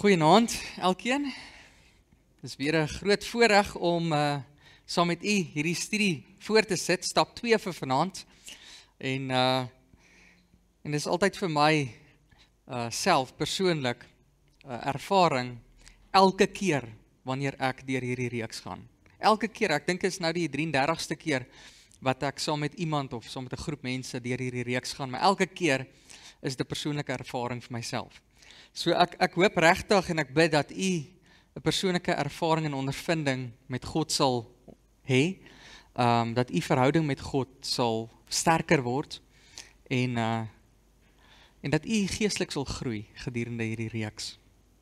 Goeienaand elkeen. Het is weer 'n groot voorreg om saam met u hierdie studie voor te sit, stap 2 vir vanaand. En dit is altyd vir my self persoonlik ervaring elke keer wanneer ek deur hierdie reeks gaan. Elke keer, ek dink is nou die 33ste keer wat ek saam met iemand of saam met 'n groep mense deur hierdie reeks gaan, maar elke keer is dit 'n persoonlike ervaring vir myself. So ek hoop regtig en ek bid dat u 'n persoonlike ervaring en ondervinding met God sal hê, dat u verhouding met God sal sterker word en dat u geestelik sal groei gedurende hierdie reeks.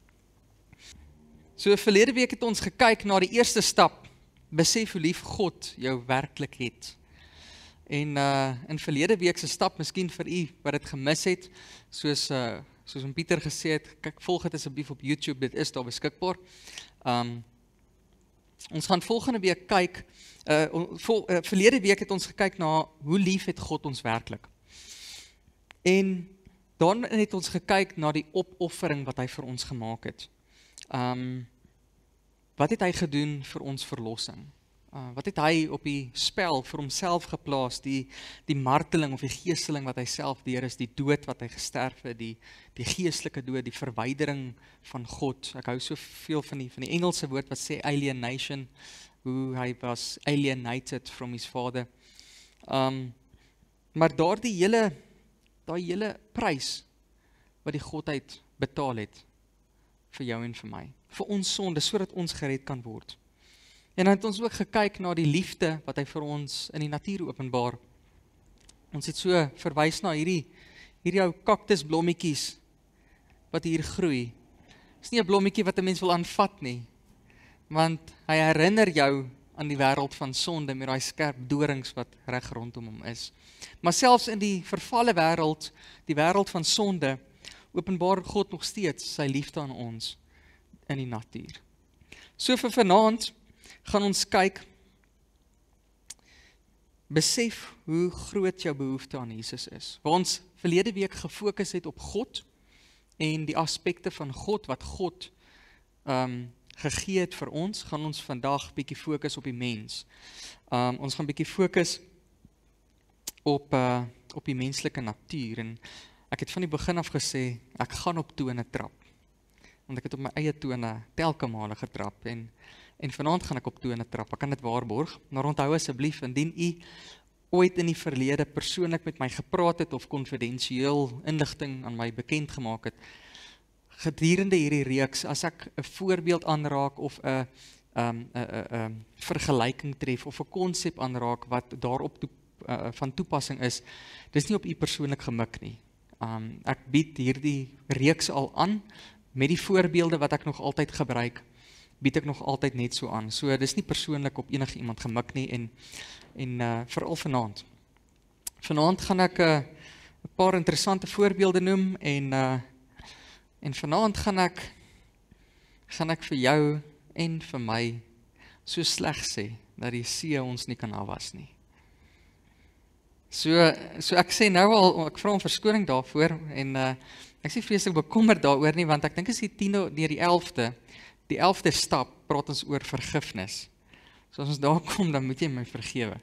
So verlede week het ons gekyk na die eerste stap, besef hoe lief God jou werklik het. En in verlede week se stap, miskien vir u wat dit gemis het, soos Pieter gesê het, kyk, volg dit asseblief op YouTube, dit is daar beskikbaar. Ons gaan volgende week kyk, verlede week het ons gekyk na hoe lief het God ons werklik. En dan het ons gekyk na die opoffering wat hy vir ons gemaak het. Wat het hy gedoen vir ons verlossing? Wat het hy op die spel vir homself geplaas, die marteling of die geesteling wat hy self deur is, die dood wat hy gesterf het, die geestelike dood, die verwydering van God. Ek hou so veel van die Engelse woord wat sê alienation, hoe hy was alienated from his father. Maar daai hele prys wat die godheid betaal het vir jou en vir my, vir ons sonde, sodat ons gered kan word. En dan het ons ook gekyk na die liefde wat hy vir ons in die natuur openbaar. Ons het so verwys na hierdie ou kaktusblommetjies wat hier groei. Dis nie 'n blommetjie wat 'n mens wil aanvat nie, want hy herinner jou aan die wêreld van sonde met daai skerp dorings wat reg rondom hom is. Maar selfs in die vervalle wêreld, die wêreld van sonde, openbaar God nog steeds sy liefde aan ons in die natuur. So vir vanaand gaan ons kyk, besef hoe groot jou behoefte aan Jesus is. Waar ons verlede week gefokus het op God en die aspekte van God, wat God gegee het vir ons, gaan ons vandag bietjie fokus op die mens. Ons gaan bietjie fokus op die menslike natuur. En ek het van die begin af gesê, ek gaan op tone trap. Want ek het op my eie tone telke male getrap en vanaand gaan ek op tone trap, ek kan dit waarborg, maar onthou asseblief, indien u ooit in die verlede persoonlik met my gepraat het of konfidensieel inligting aan my bekend gemaak het, gedurende hierdie reeks, as ek 'n voorbeeld aanraak of 'n vergelyking tref of 'n konsep aanraak wat daarop van toepassing is, dis nie op u persoonlik gemik nie. Ek bied hierdie reeks al aan, met die voorbeelde wat ek nog altyd gebruik, bied ek nog altyd net so aan. So dis nie persoonlik op enige iemand gemik nie en veral vanaand. Vanaand gaan ek 'n paar interessante voorbeelde noem en vanaand gaan ek vir jou en vir my so sleg sê dat die see ons nie kan afwas nie. So ek sê nou al, ek vra om verskoning daarvoor en ek sê vreeslik bekommerd daaroor nie, want ek dink is die 10de deur die 11de stap praat ons oor vergifnis. So as ons daar kom, dan moet jy my vergewe.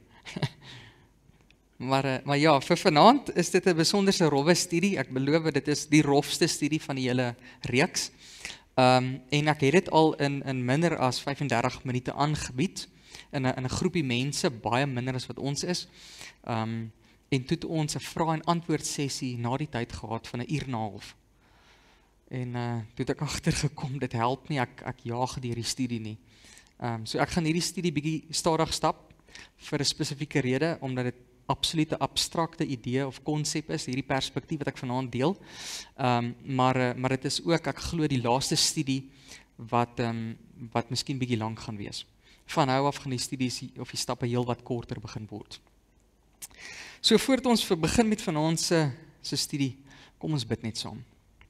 maar ja, vir vanaand is dit 'n besonderse rowwe studie. Ek beloof dit is die rofste studie van die hele reeks. En ek het dit al in minder as 35 minute aangebied in 'n groepie mense, baie minder as wat ons is. En toe het ons 'n vrae en antwoord sessie na die tyd gehad van 'n uur en 'n half. En toe het ek agtergekom, dit help nie, ek jaag deur die studie nie. So ek gaan hierdie studie bietjie stadig stap vir 'n spesifieke rede, omdat dit absoluut 'n abstrakte idee of konsep is, hierdie perspektief wat ek vanaand deel. Maar dit is ook, ek glo, die laaste studie wat miskien bietjie lank gaan wees. Van nou af gaan die studies of die stappe heel wat korter begin word. So voordat ons begin met vanaand se studie, kom ons bid net saam.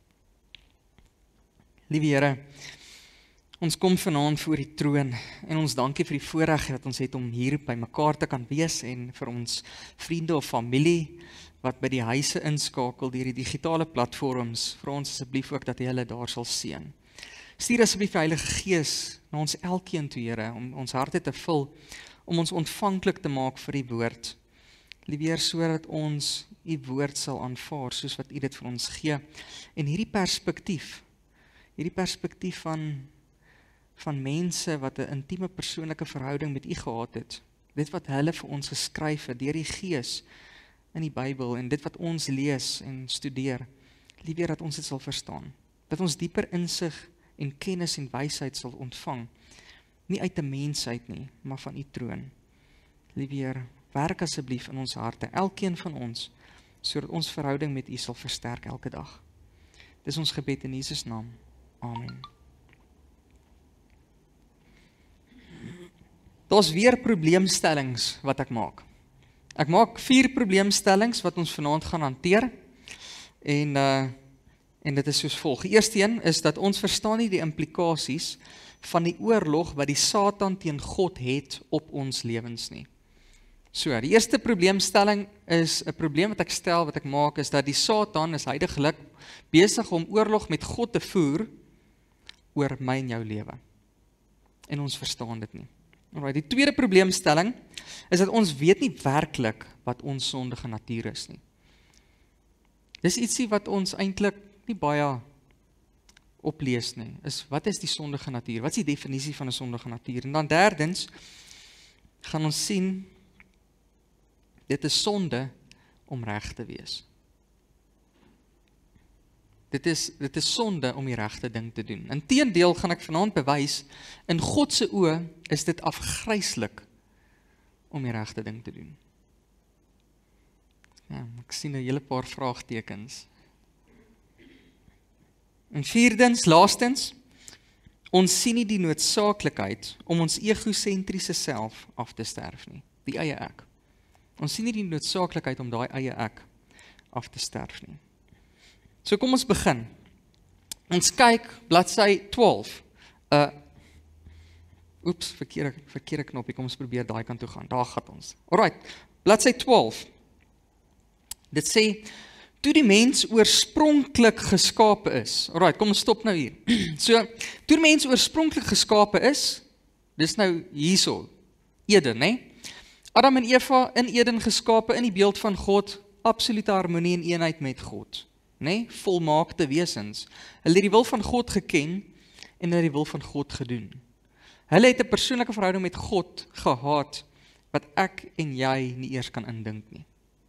Liewe Here, ons kom vanaand voor die troon en ons dankie vir die voorreg dat ons het om hier by mekaar te kan wees en vir ons vriende of familie wat by die huise inskakel deur die digitale platforms, vra ons asseblief ook dat jy hulle daar sal seën. Stuur asseblief die Heilige Gees na ons elkeen toe, Here, om ons harte te vul, om ons ontvanklik te maak vir die woord. Liewe Heer, sodat ons u woord sal aanvaar, soos wat u dit vir ons gee. En hierdie perspektief van mense wat 'n intieme persoonlike verhouding met u gehad het, dit wat hulle vir ons geskryf het, deur die Gees in die Bybel, en dit wat ons lees en studeer, liewe Heer, dat ons dit sal verstaan, dat ons dieper insig en kennis en wysheid sal ontvang, nie uit 'n mensheid nie, maar van u troon. Liewe Heer, werk asseblief in ons harte, elkeen van ons, sodat ons verhouding met u sal versterk elke dag. Dis ons gebed in Jesus naam. Amen. Daar's weer probleemstellings wat ek maak. Ek maak 4 probleemstellings wat ons vanaand gaan hanteer. En dit is soos volg. Die eerste een is dat ons verstaan nie die implikasies van die oorlog wat die Satan teen God het op ons lewens nie. So, die eerste probleemstelling is 'n probleem wat ek stel, wat ek maak, is dat die Satan is heidaglik besig om oorlog met God te voer oor my en jou lewe. En ons verstaan dit nie. Alright, die tweede probleemstelling is dat ons weet nie werklik wat ons sondige natuur is nie. Dis ietsie wat ons eintlik nie baie oplees nie, is wat is die sondige natuur? Wat is die definisie van 'n sondige natuur? En dan derdens gaan ons sien, dit is sonde om reg te wees. Dit is sonde om die regte ding te doen. Inteendeel gaan ek vanaand bewys, in God se oë is dit afgryslik om die regte ding te doen. Ja, ek sien 'n hele paar vraagtekens. En vierdens, laastens, ons sien nie die noodsaaklikheid om ons egosentriese self af te sterf nie, die eie ek. Ons sien nie die noodsaaklikheid om daai eie ek af te sterf nie. So kom ons begin. Ons kyk bladsy 12. Verkeerde knoppie, kom ons probeer daai kant toe gaan. Daar gaan ons. Alright, bladsy 12. Dit sê, toe die mens oorspronklik geskape is. Alright, kom ons stop nou hier. So, toe die mens oorspronklik geskape is, dis nou hierso, Eden, né? Adam en Eva in Eden geskape in die beeld van God, absolute harmonie en eenheid met God, né? Volmaakte wesens. Hulle het die wil van God geken en hulle het die wil van God gedoen. Hulle het 'n persoonlike verhouding met God gehad wat ek en jy nie eers kan indink nie.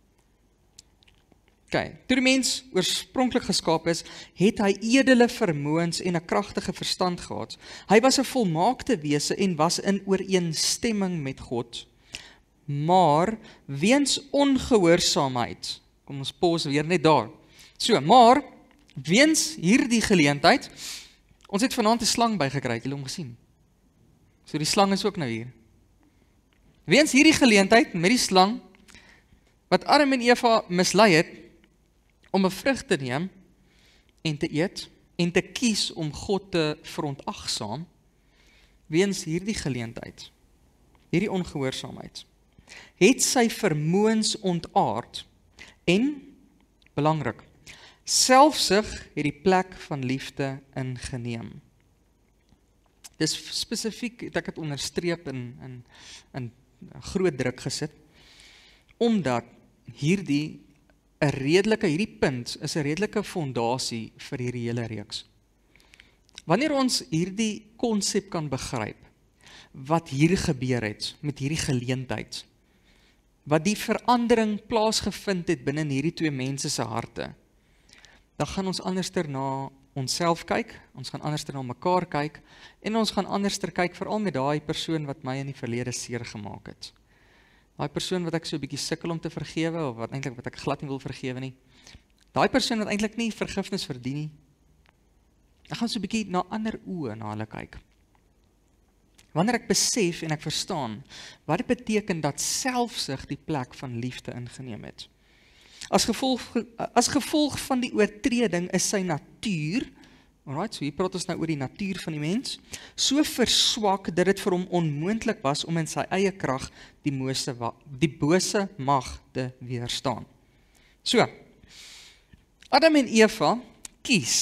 Okay, toe die mens oorspronklik geskaap is, het hy edele vermoëns en 'n kragtige verstand gehad. Hy was 'n volmaakte wese en was in ooreenstemming met God. Maar weens ongehoorsaamheid, kom ons pause weer net daar. So, maar weens hierdie geleentheid, ons het vanaand 'n slang bygekry, het julle hom gesien? So die slang is ook nou hier. Weens hierdie geleentheid met die slang wat Adam en Eva mislei het om 'n vrug te neem en te eet en te kies om God te verontagsaam, weens hierdie geleentheid, hierdie ongehoorsaamheid, het sy vermoëns ontaard en, belangrik, selfsug het die plek van liefde ingeneem. Dis spesifiek, het ek het onderstreep in groot druk gesit, omdat hierdie punt is 'n redelike fondasie vir hierdie hele reeks. Wanneer ons hierdie konsep kan begryp, wat hier gebeur het met hierdie geleentheid, wat die verandering plaasgevind het binne hierdie twee mense se harte, dan gaan ons anderster na onsself kyk, ons gaan anderster na mekaar kyk, en ons gaan anderster kyk, veral met daai persoon wat my in die verlede seer gemaak het. Daai persoon wat ek so 'n bietjie sukkel om te vergewe, of wat ek glad nie wil vergewe nie. Daai persoon wat eintlik nie vergifnis verdien nie. Ek gaan so 'n bietjie na ander oë na hulle kyk. Wanneer ek besef en ek verstaan wat dit beteken dat selfsug die plek van liefde ingeneem het. As gevolg van die oortreding is sy natuur, alright, so hier praat ons nou oor die natuur van die mens, so verswak dat dit vir hom onmoontlik was om in sy eie krag die bose mag te weerstaan. So, Adam en Eva kies,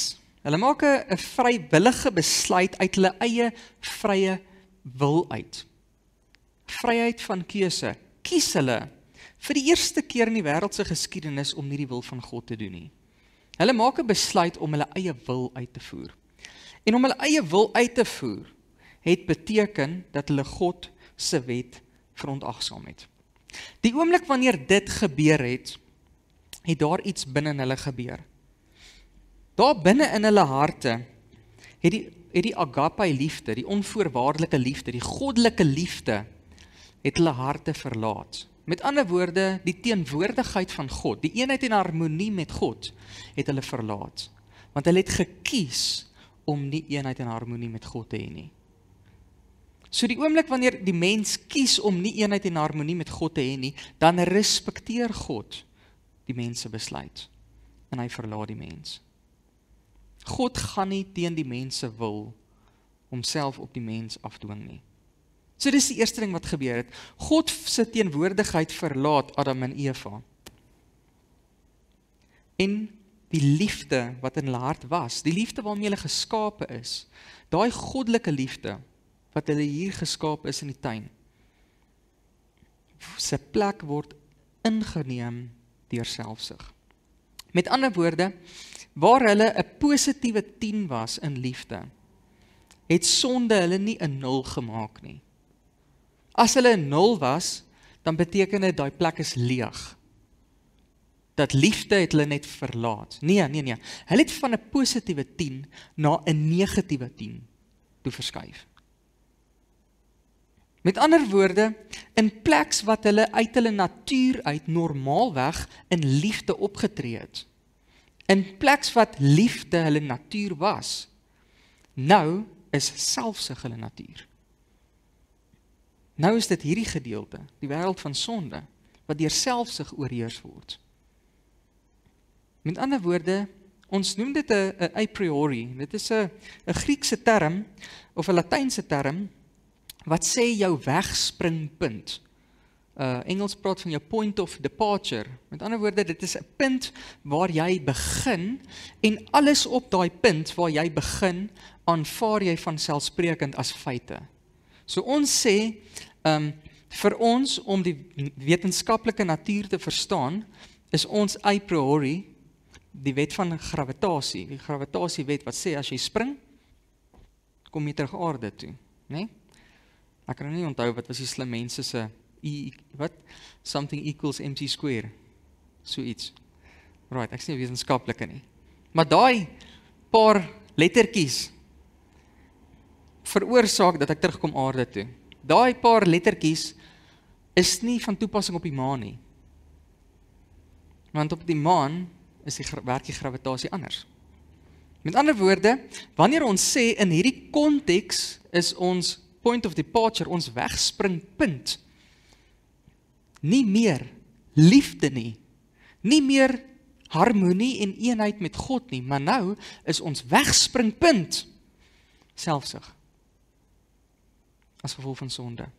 Hulle maak 'n vrywillige besluit uit hulle eie vrye wil uit. Vryheid van keuse. Kies hulle vir die eerste keer in die wêreld se geskiedenis om nie die wil van God te doen nie. Hulle maak 'n besluit om hulle eie wil uit te voer. En om hulle eie wil uit te voer, het beteken dat hulle God se wet verontagsaam het. Die oomblik wanneer dit gebeur het, het daar iets binne in hulle gebeur. Daar binne in hulle harte het die agape liefde, die onvoorwaardelike liefde, die goddelike liefde, het hulle harte verlaat. Met ander woorde, die teenwoordigheid van God, die eenheid en harmonie met God, het hulle verlaat. Want hulle het gekies om nie eenheid en harmonie met God te hê nie. So die oomblik wanneer die mens kies om nie eenheid en harmonie met God te hê nie, dan respekteer God die mens se besluit. En hy verlaat die mens. God gaan nie teen die mens se wil homself op die mens afdwing nie. So dis die eerste ding wat gebeur het. God se teenwoordigheid verlaat Adam en Eva. En die liefde wat in hulle hart was, die liefde waarmee hulle geskape is, daai goddelike liefde wat hulle hier geskape is in die tuin, se plek word ingeneem deur selfsug. Met ander woorde, waar hulle 'n positiewe 10 was in liefde, het sonde hulle nie 'n 0 gemaak nie. As hulle 'n 0 was, dan beteken dit daai plek is leeg. Dat liefde het hulle net verlaat. Nee. Hulle het van 'n positiewe 10 na 'n negatiewe 10 toe verskuif. Met ander woorde, in pleks wat hulle uit hulle natuur uit normaalweg in liefde opgetree het, in pleks wat liefde hulle natuur was, nou is selfsug hulle natuur. Nou is dit hierdie gedeelte, die wêreld van sonde, wat deur selfsug oorheers word. Met ander woorde, ons noem dit 'n a priori. Dit is 'n Griekse term, of 'n Latynse term, wat sê jou wegspringpunt. Engels praat van jou point of departure. Met ander woorde, dit is 'n punt waar jy begin, en alles op daai punt waar jy begin, aanvaar jy vanselfsprekend as feite. So ons sê, vir ons om die wetenskaplike natuur te verstaan, is ons a priori die wet van gravitasie. Die gravitasiewet wat sê, as jy spring, kom jy terug aarde toe, né? Ek kan nie onthou wat was die slim mense se something equals mc square. So iets. Right, ek is nie wetenskaplike nie. Maar daai paar lettertjies veroorsaak dat ek terugkom aarde toe. Daai paar lettertjies is nie van toepassing op die maan nie. Want op die maan werk die gravitasie anders. Met ander woorde, wanneer ons sê in hierdie konteks is ons point of departure, ons wegspringpunt, nie meer liefde nie meer harmonie en eenheid met God nie, maar nou is ons wegspringpunt selfsug, as gevolg van sonde.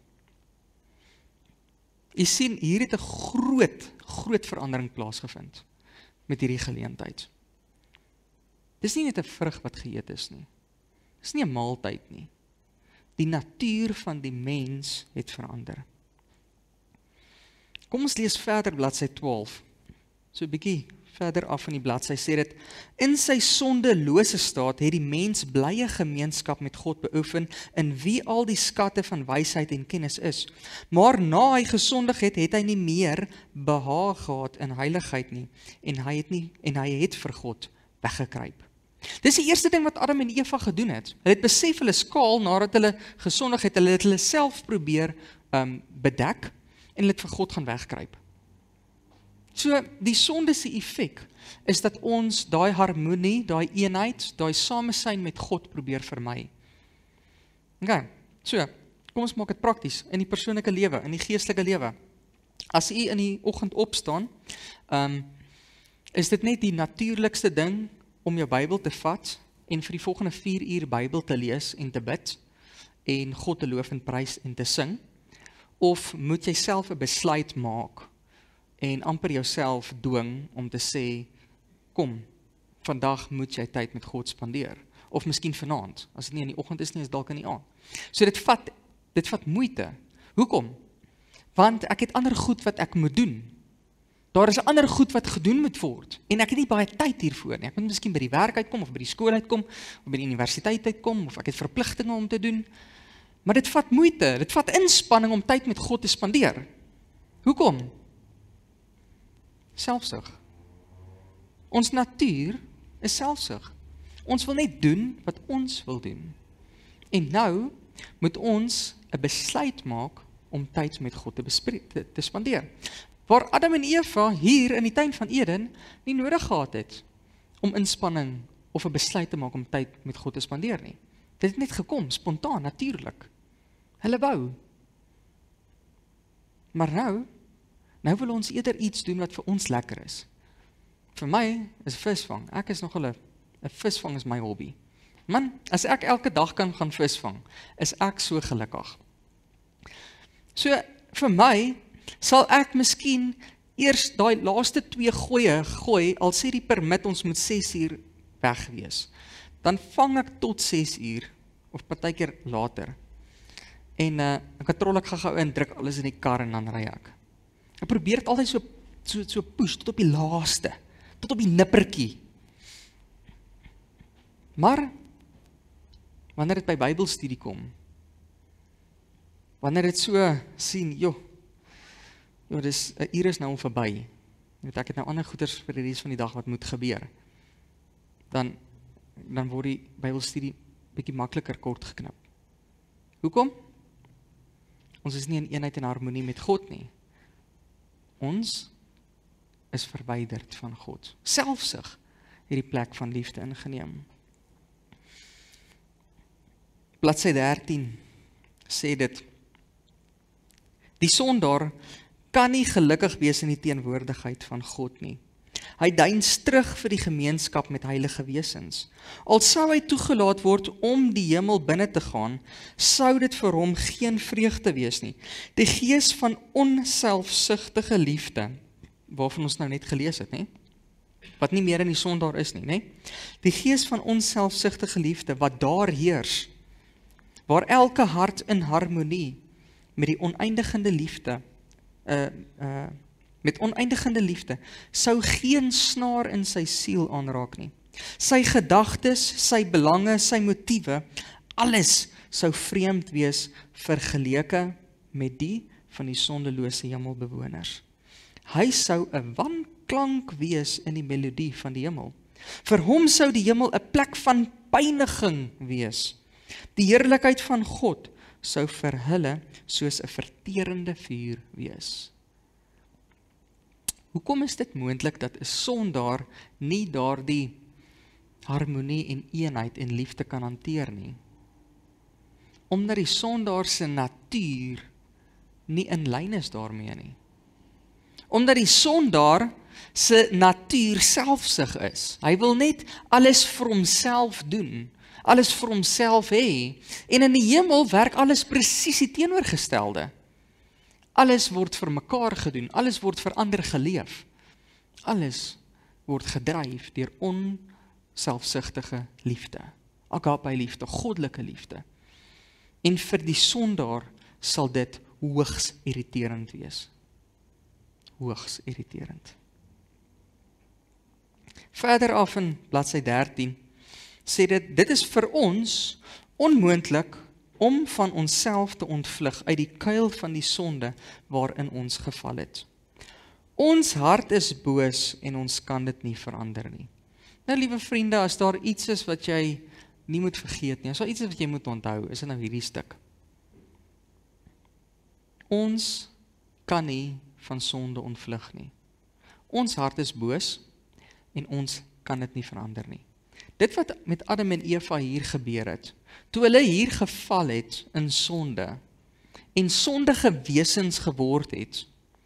Jy sien, hier het 'n groot verandering plaasgevind met hierdie geleentheid. Dis nie net 'n vrug wat geëet is nie. Dis nie 'n maaltyd nie. Die natuur van die mens het verander. Kom ons lees verder bladsy 12. So 'n bietjie verder af in die bladsy sê dit, in sy sondelose staat het die mens blye gemeenskap met God beoefen, in wie al die skatte van wysheid en kennis is. Maar na hy gesondig het, het hy nie meer behaag gehad in heiligheid nie, en hy het vir God weggekruip. Dis die eerste ding wat Adam en Eva gedoen het. Hulle het besef hulle skaal nadat hulle gesondig het, hulle het hulle self probeer bedek, en hulle het vir God gaan wegkruip. So, die sonde se effek is dat ons daai harmonie, daai eenheid, daai samesyn met God probeer vermy. Okay, so, kom ons maak dit prakties in die persoonlike lewe, in die geestelike lewe. As u in die oggend opstaan, is dit net die natuurlikste ding om jou Bybel te vat en vir die volgende 4 uur Bybel te lees en te bid en God te loof en prys en te sing, of moet jy self 'n besluit maak en amper jouself dwing om te sê, kom, vandag moet jy tyd met God spandeer. Of miskien vanaand, as dit nie in die oggend is nie, is dalk in die aand. So dit vat moeite. Hoekom? Want ek het ander goed wat ek moet doen. Daar is ander goed wat gedoen moet word, en ek het nie baie tyd hiervoor nie. Ek moet miskien by die werk uitkom, of by die skool uitkom, of by die universiteit uitkom, of ek het verpligtinge om te doen. Maar dit vat moeite, dit vat inspanning om tyd met God te spandeer. Hoekom? Selfsug. Ons natuur is selfsug. Ons wil net doen wat ons wil doen. En nou moet ons 'n besluit maak om tyd met God te spandeer. Waar Adam en Eva hier in die tuin van Eden nie nodig gehad het om inspanning of 'n besluit te maak om tyd met God te spandeer nie. Dit het net gekom, spontaan, natuurlik. Hulle wou. Maar nou wil ons eerder iets doen wat vir ons lekker is. Vir my is visvang. Ek is nogal 'n visvang is my hobby. Man, as ek elke dag kan gaan visvang, is ek so gelukkig. So, vir my, sal ek miskien eers daai laaste 2 gooi, al sê die permit ons moet 6 uur weg wees. Dan vang ek tot 6 uur, of partykeer later. En ek katrol ek gou in, druk alles in die kar en dan ry ek. Ek probeer dit altyd so push, tot op die laaste, tot op die nippertjie. Maar, wanneer dit by Bybelstudie kom, wanneer dit so sien, dis 'n uur is nou verby. Ek het nou ander goeders vir die res van die dag wat moet gebeur. Dan word die Bybelstudie bietjie makliker kort geknip. Hoekom? Ons is nie in eenheid en harmonie met God nie. Ons is verwyderd van God. Selfsug het die plek van liefde ingeneem. Bladsy 13 sê dit: die sondaar kan nie gelukkig wees in die teenwoordigheid van God nie. Hy deins terug vir die gemeenskap met heilige wesens. Al sou hy toegelaat word om die hemel binne te gaan, sou dit vir hom geen vreugde wees nie. Die gees van onselfsugtige liefde, waarvan ons nou net gelees het, nie? Wat nie meer in die sondaar is nie, nie? Die gees van onselfsugtige liefde wat daar heers, waar elke hart in harmonie met die oneindigende liefde, sou geen snaar in sy siel aanraak nie. Sy gedagtes, sy belange, sy motiewe, alles sou vreemd wees vergeleke met die van die sondelose hemelbewoners. Hy sou 'n wanklank wees in die melodie van die hemel. Vir hom sou die hemel 'n plek van pyniging wees. Die heerlikheid van God sou vir hulle soos 'n verterende vuur wees. Hoekom is dit moontlik dat 'n sondaar nie daardie harmonie en eenheid en liefde kan hanteer nie? Omdat die sondaar se natuur nie in lyn is daarmee nie. Omdat die sondaar se natuur selfsug is. Hy wil net alles vir homself doen, alles vir homself hê. En in die hemel werk alles presies die teenoorgestelde. Alles word vir mekaar gedoen, alles word vir ander geleef. Alles word gedryf deur onselfsugtige liefde. Agape liefde, goddelike liefde. En vir die sondaar sal dit hoogs irriterend wees. Hoogs irriterend. Verder af in bladsy 13 sê dit is vir ons onmoontlik om van onsself te ontvlug uit die kuil van die sonde waarin ons geval het. Ons hart is boos en ons kan dit nie verander nie. Nou liewe vriende, as daar iets is wat jy nie moet vergeet nie, as daar iets is wat jy moet onthou, is dit nou hierdie stuk. Ons kan nie van sonde ontvlug nie. Ons hart is boos en ons kan dit nie verander nie. Dit wat met Adam en Eva hier gebeur het, toe hulle hier geval het in sonde en sondige wesens geword het,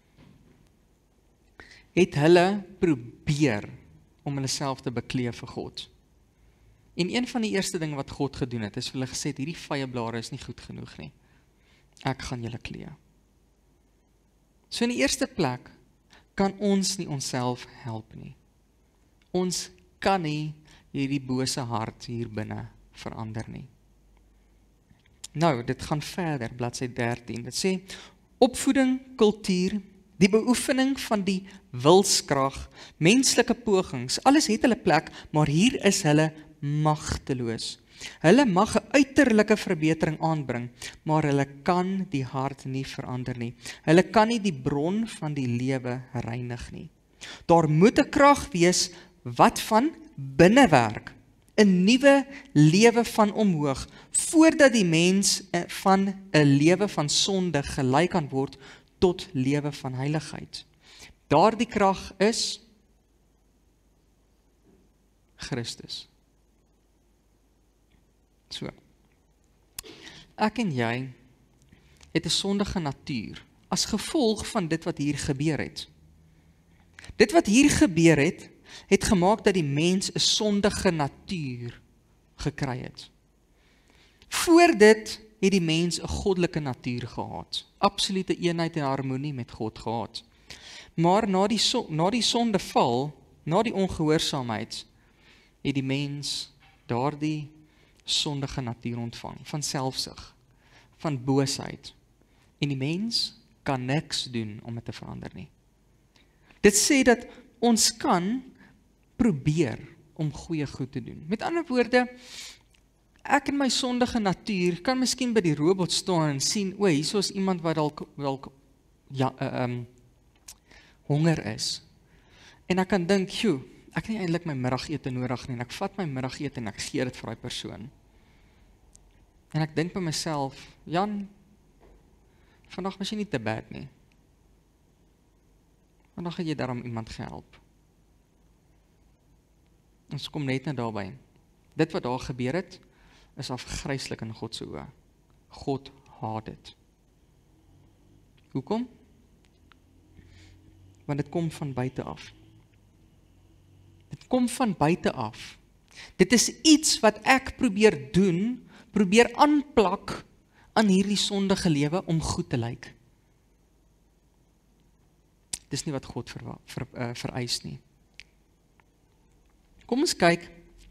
het hulle probeer om hulle self te bekleë vir God. En een van die eerste dinge wat God gedoen het, is vir hulle gesê, hierdie vyeblare is nie goed genoeg nie. Ek gaan julle kleë. So in die eerste plek kan ons nie onsself help nie. Ons kan nie hierdie bose hart hier binne verander nie. Nou, dit gaan verder, bladsy 13. Dit sê, opvoeding, kultuur, die beoefening van die wilskrag, menslike pogings, alles het hulle plek, maar hier is hulle magteloos. Hulle mag 'n uiterlike verbetering aanbring, maar hulle kan die hart nie verander nie. Hulle kan nie die bron van die lewe reinig nie. Daar moet 'n krag wees wat van binne werk, 'n nuwe lewe van omhoog, voordat die mens van 'n lewe van sonde gelei kan word tot lewe van heiligheid. Daardie krag is Christus. So. Ek en jy het 'n sondige natuur as gevolg van dit wat hier gebeur het. Dit wat hier gebeur het, het gemaak dat die mens 'n sondige natuur gekry het. Voor dit het die mens 'n goddelike natuur gehad. Absolute eenheid en harmonie met God gehad. Maar na die sondeval, na die ongehoorsaamheid, het die mens daardie sondige natuur ontvang, van selfsug, van boosheid. En die mens kan niks doen om dit te verander nie. Dit sê dat ons kan probeer om goeie goed te doen. Met ander woorde, ek in my sondige natuur kan miskien by die robot staan en sien, o, hier is iemand wat dalk honger is. En ek kan dink, joe, ek het nie eintlik my middagete nodig nie, en ek vat my middagete en ek gee dit vir daai persoon. En ek dink by myself, Jan, vandag was jy nie te bad nie. Vandag het jy daarom iemand gehelp. Ons kom net nou daarby. Dit wat daar gebeur het, is afgryslik in God se oë. God haat dit. Hoekom? Want dit kom van buite af. Dit kom van buite af. Dit is iets wat ek probeer doen, probeer aanplak aan hierdie sondige lewe om goed te lyk. Dis nie wat God vereis nie. Kom ons kyk.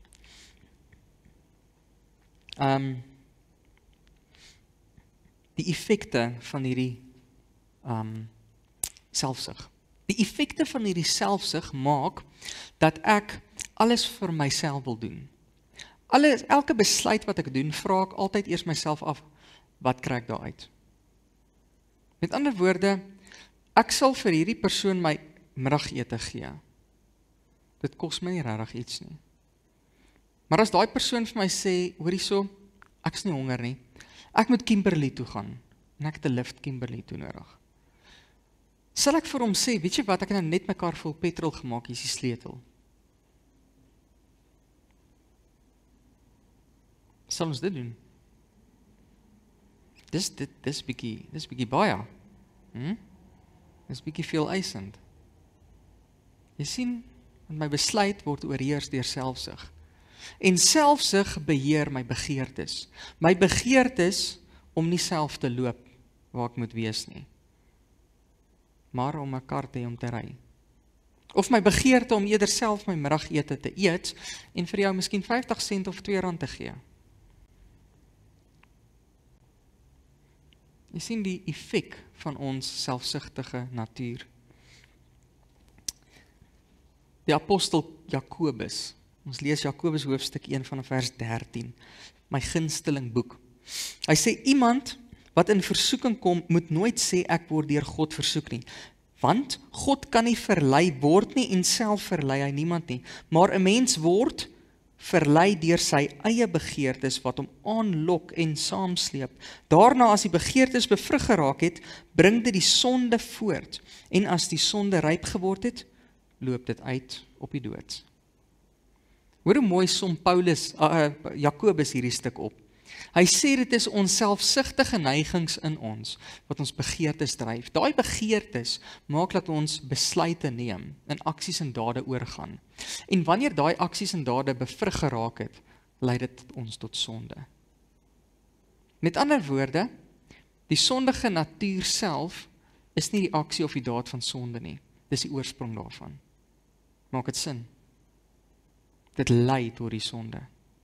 Die effekte van hierdie selfsug. Die effekte van hierdie selfsug maak dat ek alles vir myself wil doen. Elke besluit wat ek doen, vra ek altyd eers myself af, wat kry ek daaruit? Met ander woorde, ek sal vir hierdie persoon my middagete gee. Dit kos my nie regtig iets nie. Maar as daai persoon vir my sê, hoor hierso, ek is nie honger nie, ek moet Kimberley toe gaan, en ek het 'n lift Kimberley toe nodig. Sal ek vir hom sê, weet jy wat, ek het nou net my kar vol petrol gemaak, hier is die sleutel. Sal ons dit doen? Dis bietjie baie. Dis bietjie veel eisend. Jy sien, my besluit word oorheers deur selfsug. En selfsug beheer my begeertes. My begeertes om nie self te loop waar ek moet wees nie, maar om 'n kar te hê om te ry. Of my begeerte om eerder self my middagete te eet en vir jou miskien 50 sent of R2 te gee. Jy sien die effek van ons selfsugtige natuur. Die apostel Jakobus, ons lees Jakobus hoofstuk 1 vanaf vers 13, my gunsteling boek. Hy sê, iemand wat in versoeking kom, moet nooit sê, ek word deur God versoek nie. Want God kan nie verlei word nie en self verlei hy niemand nie. Maar 'n mens word verlei deur sy eie begeertes wat hom aanlok en saamsleep. Daarna as die begeertes bevrug geraak het, bring dit die sonde voort. En as die sonde ryp geword het, loop dit uit op die dood. Hoor hoe mooi som Jakobus hierdie stuk op. Hy sê dit is ons selfsugtige neigings in ons, wat ons begeertes dryf. Daai begeertes maak dat ons besluite neem, en aksies en dade oorgaan. En wanneer daai aksies en dade bevrug geraak het, lei dit ons tot sonde. Met ander woorde, die sondige natuur self is nie die aksie of die daad van sonde nie. Dis die oorsprong daarvan. Maak dit sin? Dit lei tot die sonde.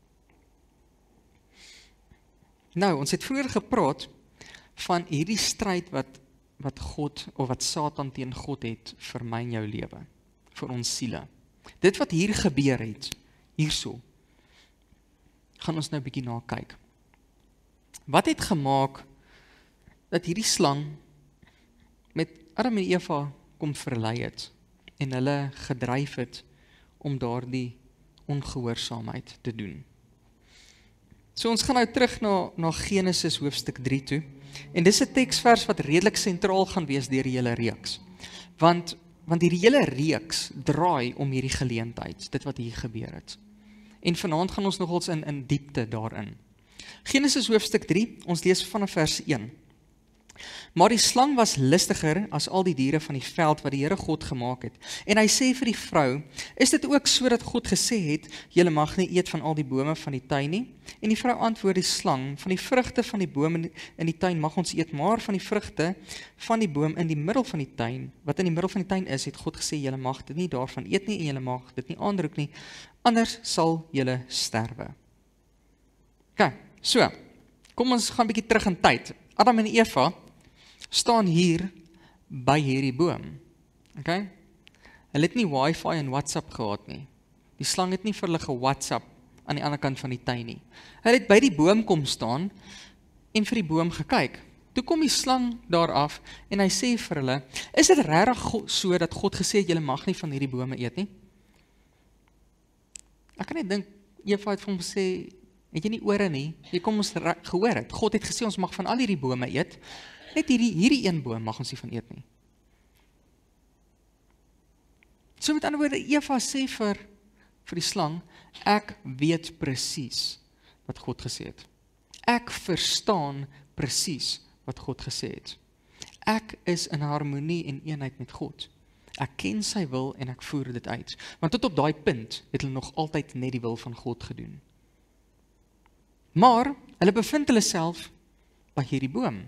Nou, ons het vroeër gepraat van hierdie stryd wat God, of wat Satan teen God het vir my en jou lewe, vir ons siele. Dit wat hier gebeur het, hierso, gaan ons nou 'n bietjie na kyk. Wat het gemaak dat hierdie slang met Adam en Eva kom verlei het en hulle gedryf het om daardie ongehoorsaamheid te doen? So ons gaan nou terug na Genesis hoofstuk 3 toe. En dis 'n teksvers wat redelik sentraal gaan wees deur die hele reeks. Want hierdie hele reeks draai om hierdie geleentheid, dit wat hier gebeur het. En vanaand gaan ons nogals in diepte daarin. Genesis hoofstuk 3, ons lees vanaf vers 1. Maar die slang was listiger as al die diere van die veld wat die Here God gemaak het. En hy sê vir die vrou, is dit ook so dat God gesê het, julle mag nie eet van al die bome van die tuin nie? En die vrou antwoord die slang, van die vrugte van die boom in die tuin mag ons eet, maar van die vrugte van die boom in die middel van die tuin, wat in die middel van die tuin is, het God gesê, julle mag dit nie daarvan eet nie, en julle mag dit nie aanroek nie, anders sal julle sterwe. Ok, so, kom ons gaan 'n bietjie terug in tyd. Adam en Eva staan hier by hierdie boom. Okay? Hulle het nie wifi en WhatsApp gehad nie. Die slang het nie vir hulle ge-WhatsApp aan die ander kant van die tuin nie. Hulle het by die boom kom staan en vir die boom gekyk. Toe kom die slang daar af en hy sê vir hulle, is dit regtig so dat God gesê het, julle mag nie van hierdie bome eet nie? Ek kan net dink, Eva het vir hom gesê, het jy nie ore nie? Jy kom ons gehoor het. God het gesê, ons mag van al hierdie bome eet. Net hierdie een boom mag ons nie van eet nie. So met ander woorde, Eva sê vir die slang, ek weet presies wat God gesê het. Ek verstaan presies wat God gesê het. Ek is in harmonie en eenheid met God. Ek ken sy wil en ek voer dit uit. Want tot op daai punt het hulle nog altyd net die wil van God gedoen. Maar hulle bevind hulle self by hierdie boom.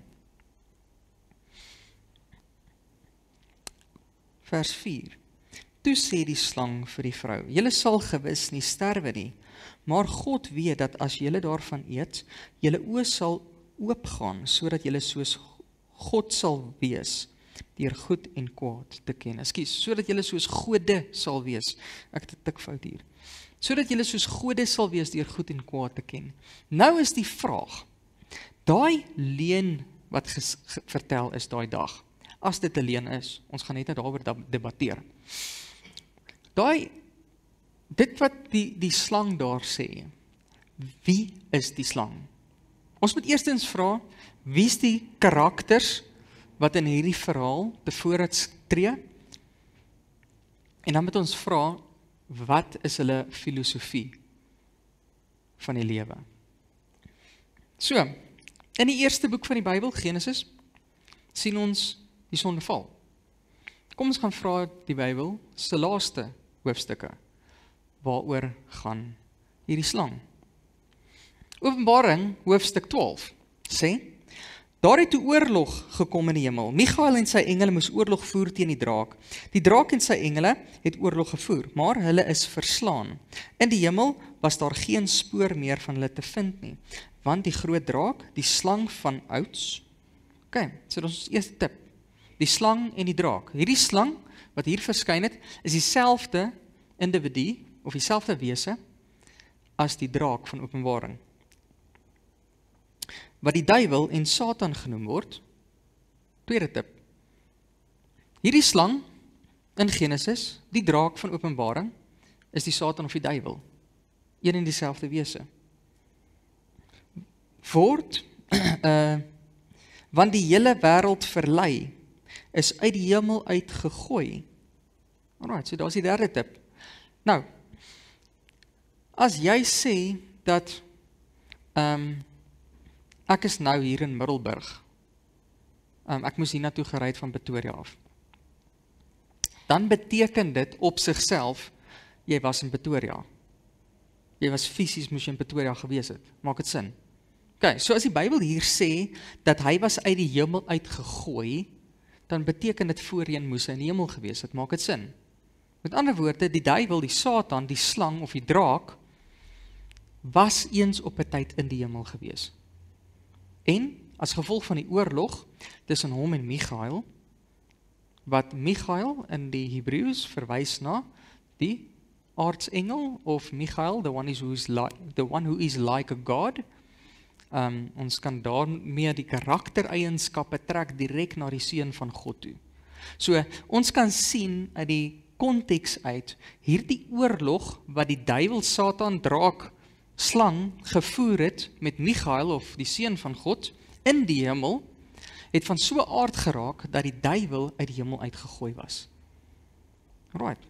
Vers 4. Toe sê die slang vir die vrou, julle sal gewis nie sterwe nie, maar God weet dat as julle daarvan eet, julle oë sal oopgaan, sodat julle soos God sal wees, deur goed en kwaad te ken. Ekskuus, sodat julle soos gode sal wees. Ek het 'n tikfout hier. Sodat julle soos gode sal wees deur goed en kwaad te ken. Nou is die vraag, daai leuen wat vertel is daai dag, as dit 'n leuen is, ons gaan net daaroor debatteer. Dit wat die slang daar sê, wie is die slang? Ons moet eerstens vra, wie is die karakters wat in hierdie verhaal tevore tree? En dan moet ons vra, wat is hulle filosofie van die lewe? So, in die eerste boek van die Bybel, Genesis, sien ons die sondeval. Kom ons gaan vra die Bybel se laaste hoofstukke, waaroor gaan hierdie slang? Openbaring, hoofstuk 12, sê, daar het toe oorlog gekom in die hemel. Michael en sy engele moes oorlog voer teen die draak. Die draak en sy engele het oorlog gevoer, maar hulle is verslaan. In die hemel was daar geen spoor meer van hulle te vind nie, want die groot draak, die slang van ouds, so dit is ons eerste tip, die slang en die draak. Hierdie slang, wat hier verskyn het, is dieselfde individu, of dieselfde wese, as die draak van Openbaring. Wat die duiwel en Satan genoem word, tweede tip. Hierdie slang in Genesis, die draak van Openbaring, is die Satan of die duiwel. Een en dieselfde wese. Word, want die hele wêreld verlei, is uit die hemel uitgegooi. Alright, so daar is die derde tip. Nou, as jy sê dat ek is nou hier in Middelburg, ek moes hier naartoe gery van Pretoria af, dan beteken dit op sigself, jy was in Pretoria. Jy was fisies moes jy in Pretoria gewees het. Maak dit sin? Ok, so as die Bybel hier sê, dat hy was uit die hemel uitgegooi, dan beteken dit voorheen moes hy in die hemel gewees het. Maak dit sin? Met ander woorde, die duiwel, die Satan, die slang of die draak, was eens op 'n tyd in die hemel gewees. En, as gevolg van die oorlog, tussen hom en Michael, wat Michael in die Hebreëus verwys na die aartsengel, of Michael, the one who is like a God. Ons kan daarmee die karaktereienskappe trek direk na die seun van God toe. So, ons kan sien uit die konteks uit, hierdie oorlog wat die duiwel, Satan, draak, slang gevoer het met Michael of die seun van God in die hemel, het van so aard geraak dat die duiwel uit die hemel uitgegooi was. Right.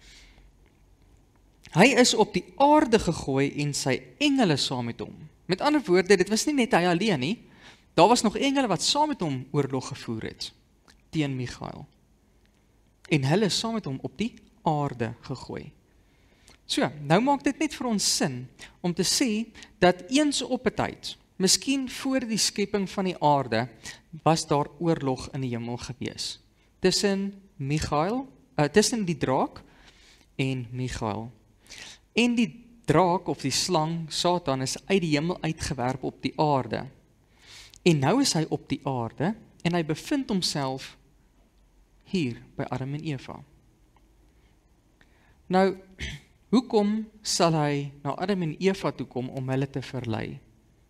Hy is op die aarde gegooi en sy engele saam met hom. Met ander woorde, dit was nie net hy alleen nie, daar was nog engele wat saam met hom oorlog gevoer het teen Michael. En hulle is saam met hom op die aarde gegooi. So, nou maak dit net vir ons sin om te sê dat eens op 'n tyd, miskien voor die skepping van die aarde, was daar oorlog in die hemel gewees. Tussen die draak en Michael. En die draak of die slang, Satan, is uit die hemel uitgewerp op die aarde. En nou is hy op die aarde en hy bevind homself hier by Adam en Eva. Nou, hoekom sal hy na Adam en Eva toe kom om hulle te verlei?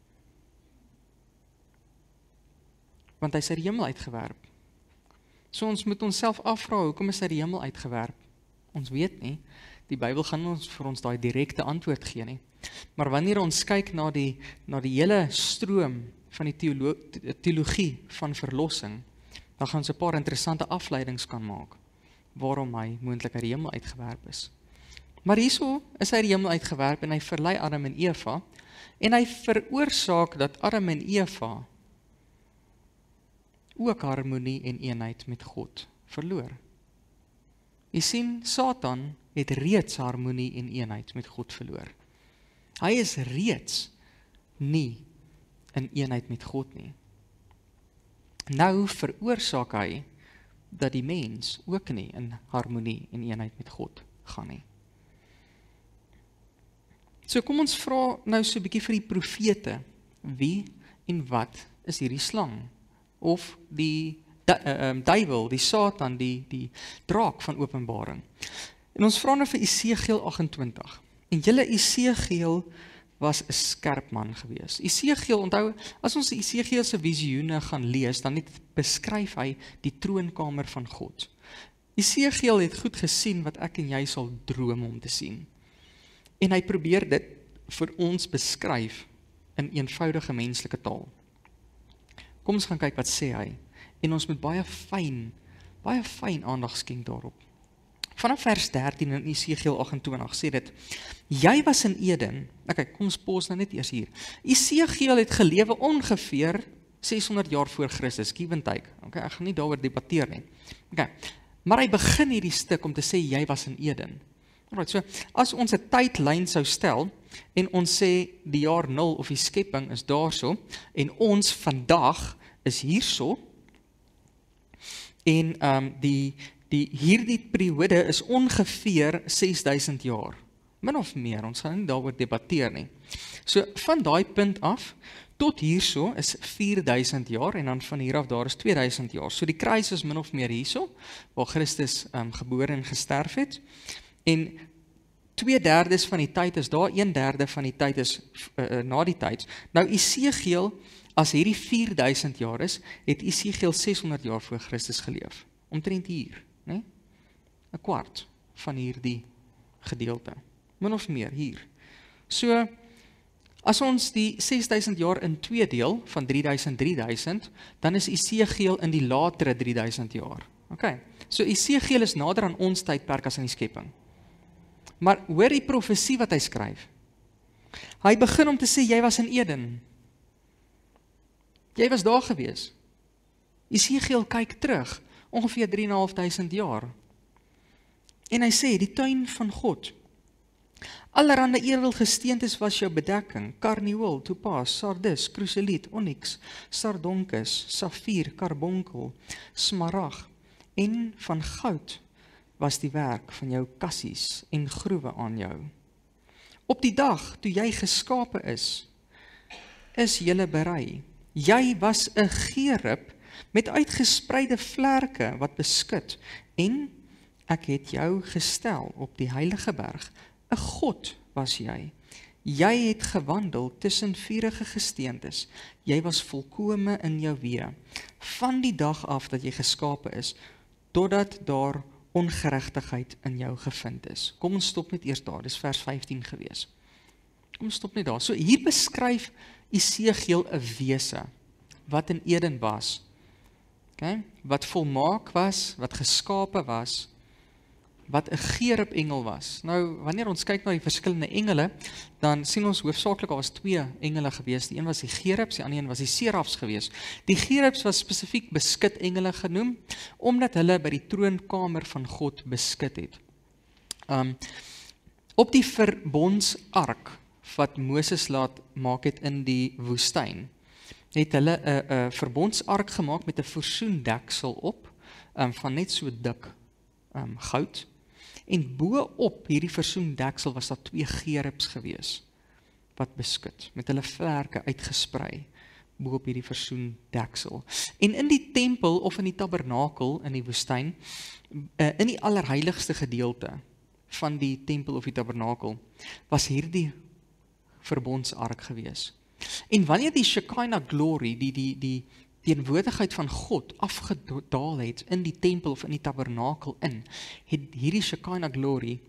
Want hy is uit die hemel uitgewerp. So ons moet onsself afvra, hoekom is hy uit die hemel uitgewerp? Ons weet nie, die Bybel gaan ons vir ons daai direkte antwoord gee nie. Maar wanneer ons kyk na die hele stroom van die teologie van verlossing, dan gaan ons 'n paar interessante afleidings kan maak, waarom hy moontlik uit die hemel uitgewerp is. Maar hierso is hy uit die hemel uitgewerp en hy verlei Adam en Eva, en hy veroorsaak dat Adam en Eva ook harmonie en eenheid met God verloor. Jy sien, Satan het reeds harmonie en eenheid met God verloor. Hy is reeds nie in eenheid met God nie. Nou veroorsaak hy dat die mens ook nie in harmonie en eenheid met God gaan nie. So kom ons vra nou so 'n bietjie vir die profete, wie en wat is hierdie slang? Of die duiwel, die Satan, die draak van Openbaring. En ons vra nou vir Esegiel 28. En julle Esegiel was 'n skerp man gewees. Esegiel, onthou, as ons Esegiel se visioene gaan lees, dan net beskryf hy die troonkamer van God. Esegiel het goed gesien wat ek en jy sal droom om te sien. En hy probeer dit vir ons beskryf in eenvoudige menslike taal. Kom ons gaan kyk wat sê hy. En ons moet baie fyn aandag skenk daarop. Vanaf vers 13 in Esegiel 28 sê dit, jy was in Eden. Okay, kom ons pause nou net eers hier. Esegiel het gelewe ongeveer 600 jaar voor Christus, give and take. Okay, ek gaan nie daaroor debatteer nie. Okay, maar hy begin hierdie stuk om te sê, jy was in Eden. Alright, so, as ons 'n tydlyn sou stel, en ons sê, die jaar 0 of die skepping is daarso, en ons vandag is hierso, en hierdie periode is ongeveer 6000 jaar. Min of meer, ons gaan nie daaroor debatteer nie. So, van daai punt af, tot hierso is 4000 jaar, en dan van hier af daar is 2000 jaar. So die kruis is min of meer hierso, waar Christus gebore en gesterf het, en 2/3 van die tyd is daar, 1/3 van die tyd is na die tyd. Nou Esegiel, as hierdie 4000 jaar is, het Esegiel 600 jaar voor Christus geleef. Omtrent hier, né? 'n kwart van hierdie gedeelte. Min of meer hier. So, as ons die 6000 jaar in 2 deel, van 3000, dan is Esegiel in die latere 3000 jaar. Okay. So Esegiel is nader aan ons tydperk as in die skepping. Maar hoor die profesie wat hy skryf. Hy begin om te sê, jy was in Eden. Jy was daar gewees. Esegiel kyk terug, ongeveer 3500 jaar. En hy sê, die tuin van God. Allerhande edelgesteentes was jou bedekking, karnieul, topaas, sardis, kruseliet, onyx, sardonkus, safier, karbonkel, smarag, en van goud was die werk van jou kassies en groewe aan jou. Op die dag toe jy geskape is julle berei. Jy was 'n gerub met uitgespreide vlerke wat beskud, en ek het jou gestel op die heilige berg. 'n God was jy. Jy het gewandel tussen vurige gesteentes. Jy was volkome in jou weë. Van die dag af dat jy geskape is, totdat daar ongeregtigheid in jou gevind is. Kom ons stop net eers daar, dis vers 15 gewees. Kom ons stop net daar. So hier beskryf Esegiel 'n wese wat in Eden was. Okay? Wat volmaak was, wat geskape was, wat 'n gerub engel was. Nou, wanneer ons kyk na die verskillende engele, dan sien ons hoofsaaklik daar was 2 engele gewees. Die een was die gerubs, die ander een was die serafs gewees. Die gerubs was spesifiek beskut engele genoem, omdat hulle by die troonkamer van God beskut het. Op die verbondsark wat Moses laat maak het in die woestyn, het hulle 'n verbondsark gemaak met 'n versoendeksel op, van net so dik goud. En bo op hierdie versoendeksel was daar 2 gerubs gewees, wat beskut, met hulle vlerke uitgesprei, bo op hierdie versoendeksel. En in die tempel, of in die tabernakel, in die woestyn, in die allerheiligste gedeelte van die tempel of die tabernakel, was hierdie verbondsark gewees. En wanneer die Shekinah glory, die teenwoordigheid van God afgedaal het in die tempel of in die tabernakel het hierdie Shekinah glory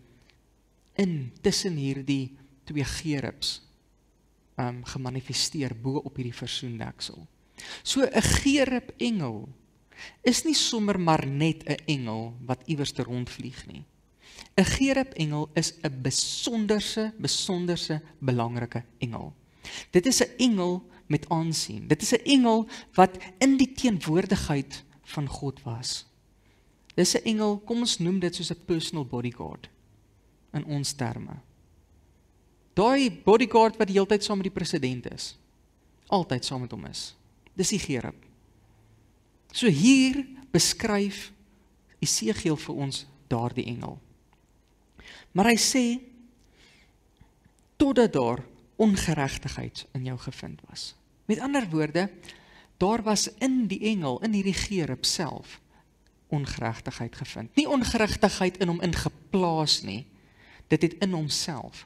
tussen hierdie 2 gerubs gemanifesteer bo op hierdie versoendeksel. So 'n gerub engel is nie sommer maar net 'n engel wat iewers te rondvlieg nie. 'n gerub engel is 'n besonderse belangrike engel. Dit is 'n engel met aansien. Dit is 'n engel wat in die teenwoordigheid van God was. Dit is 'n engel, kom ons noem dit soos 'n personal bodyguard in ons terme. Daai bodyguard wat die hele tyd saam met die president is, altyd saam met hom is. Dis die gerub. So hier beskryf Esegiel vir ons daardie engel. Maar hy sê, totdat daar ongeregtigheid in jou gevind was. Met ander woorde, daar was in die engel, in hierdie gerub self, ongeregtigheid gevind. Nie ongeregtigheid in hom ingeplaas nie, dit het in homself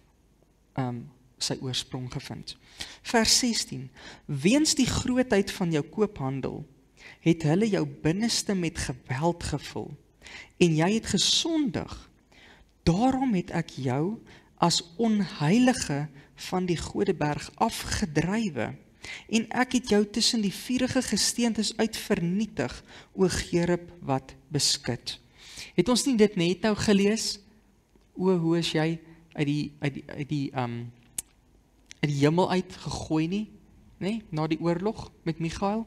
sy oorsprong gevind. Vers 16, weens die grootheid van jou koophandel, het hulle jou binneste met geweld gevul, en jy het gesondig. Daarom het ek jou as onheilige van die Godeberg afgedrywe, en ek het jou tussen die vurige gesteentes uit vernietig, o gerub wat beskut. Het ons nie dit net nou gelees? O, hoe is jy uit die hemel uit gegooi nie? Nee, na die oorlog met Michael?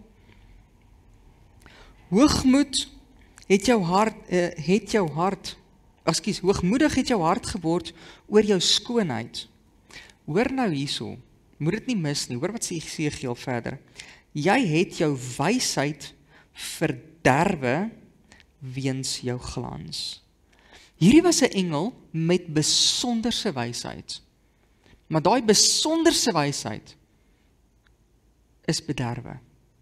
Hoogmoedig het jou hart geword oor jou skoonheid. Hoor nou hierso, moet dit nie mis nie, hoor wat sê Esegiel verder. Jy het jou wysheid verderwe weens jou glans. Hierdie was 'n engel met besonderse wysheid. Maar daai besonderse wysheid is bederwe.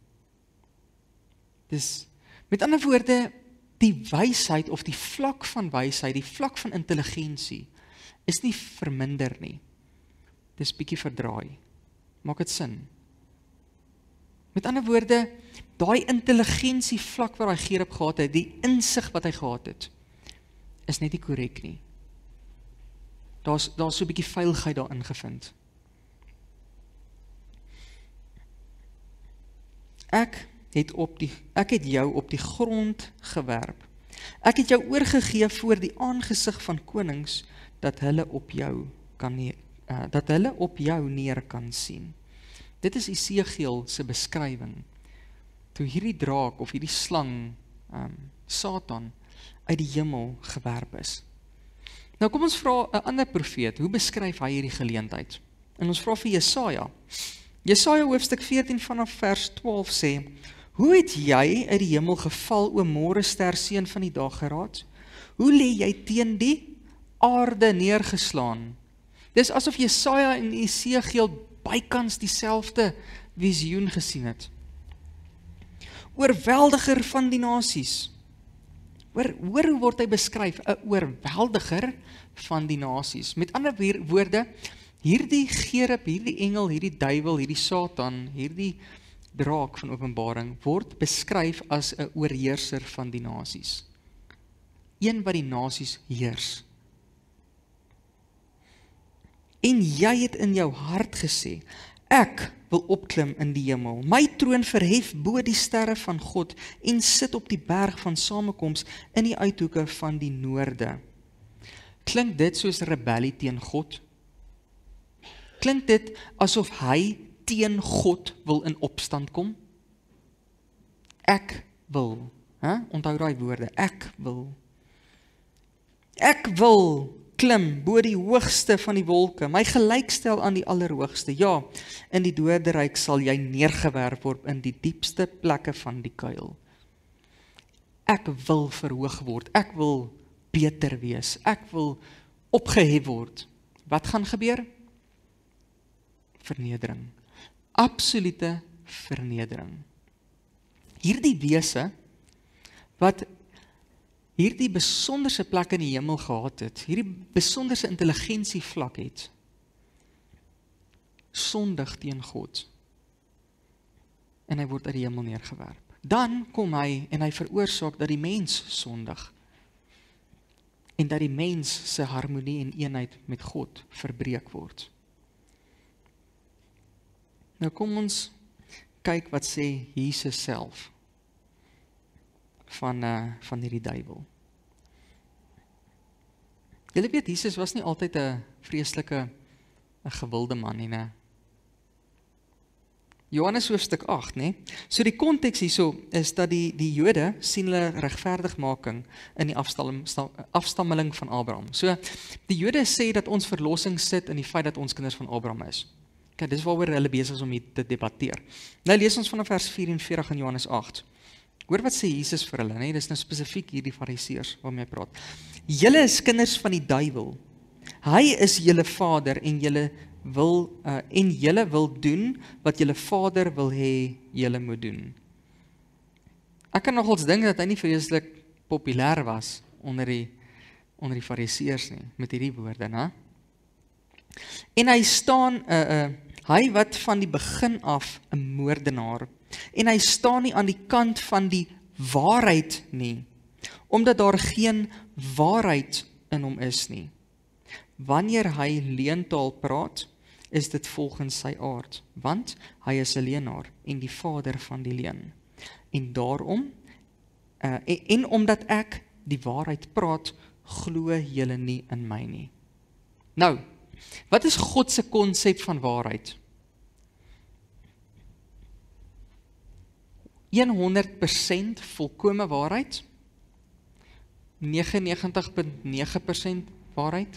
Dis, met ander woorde, die wysheid of die vlak van wysheid, die vlak van intelligensie, is nie verminder nie. Dis bietjie verdraai. Maak dit sin? Met ander woorde, daai intelligensie vlak wat hy gerub gehad het, die insig wat hy gehad het, is net nie korrek nie. Daar's so 'n bietjie vuilheid daarin gevind. Ek het jou op die grond gewerp. Ek het jou oorgegee voor die aangesig van konings, dat hulle op jou neer kan sien. Dit is Esegiel se beskrywing. Toe hierdie draak of hierdie slang, Satan, uit die hemel gewerp is. Nou kom ons vra 'n ander profeet, hoe beskryf hy hierdie geleentheid? En ons vra vir Jesaja. Jesaja hoofstuk 14 vanaf vers 12 sê, hoe het jy uit die hemel geval, o môrester, seun van die dageraad? Hoe lê jy teen die aarde neergeslaan? Dis asof Jesaja en Esegiel bykans dieselfde visioen gesien het. Oorweldiger van die nasies. Hoor hoe word hy beskryf? 'n Oorweldiger van die nasies. Met ander woorde, hierdie gerub, hierdie engel, hierdie duiwel, hierdie Satan, hierdie draak van Openbaring word beskryf as 'n oorheerser van die nasies. Een wat die nasies heers. En jy het in jou hart gesê, ek wil opklim in die hemel, my troon verhef bo die sterre van God en sit op die berg van samekoms in die uithoeke van die noorde. Klink dit soos rebellie teen God? Klink dit asof hy teen God wil in opstand kom? Ek wil, onthou daai woorde, ek wil klim bo die hoogste van die wolke, my gelykstel aan die allerhoogste. Ja, in die doderyk sal jy neergewerp word in die diepste plekke van die kuil. Ek wil verhoog word, ek wil beter wees, ek wil opgehef word. Wat gaan gebeur? Vernedering. Absolute vernedering. Hierdie wese, wat hierdie besonderse plek in die hemel gehad het, hierdie besonderse intelligensievlak het, sondig teen God. En hy word uit die hemel neergewerp. Dan kom hy en hy veroorsaak dat die mens sondig. En dat die mens se harmonie en eenheid met God verbreek word. Nou kom ons kyk wat sê Jesus self van hierdie duiwel. Julle weet, Jesus was nie altyd 'n vreeslike, 'n gewilde man nie. Johannes hoofstuk 8, né? So die konteks hierso is dat die Jode sien hulle regverdigmaking in die afstammeling van Abraham. So die Jode sê dat ons verlossing sit in die feit dat ons kinders van Abraham is. Kyk, dis waaroor hulle besig is om hier te debatteer. Nou lees ons vanaf vers 44 in Johannes 8. Hoor wat sê Jesus vir hulle, nee, dis nou spesifiek hier die fariseërs waarmee hy praat. Julle is kinders van die duiwel. Hy is julle vader en julle wil doen wat julle vader wil hê julle moet doen. Ek kan nogals dink dat hy nie vreeslik populêr was onder die fariseërs nie met hierdie woorde, né? En hy staan hy wat van die begin af 'n moordenaar, en hy staan nie aan die kant van die waarheid nie, omdat daar geen waarheid in hom is nie. Wanneer hy leentaal praat, is dit volgens sy aard, want hy is 'n leenaar en die vader van die leen. En daarom, en omdat ek die waarheid praat, glo julle nie in my nie. Nou, wat is God se konsep van waarheid? 100% volkome waarheid, 99,9% waarheid,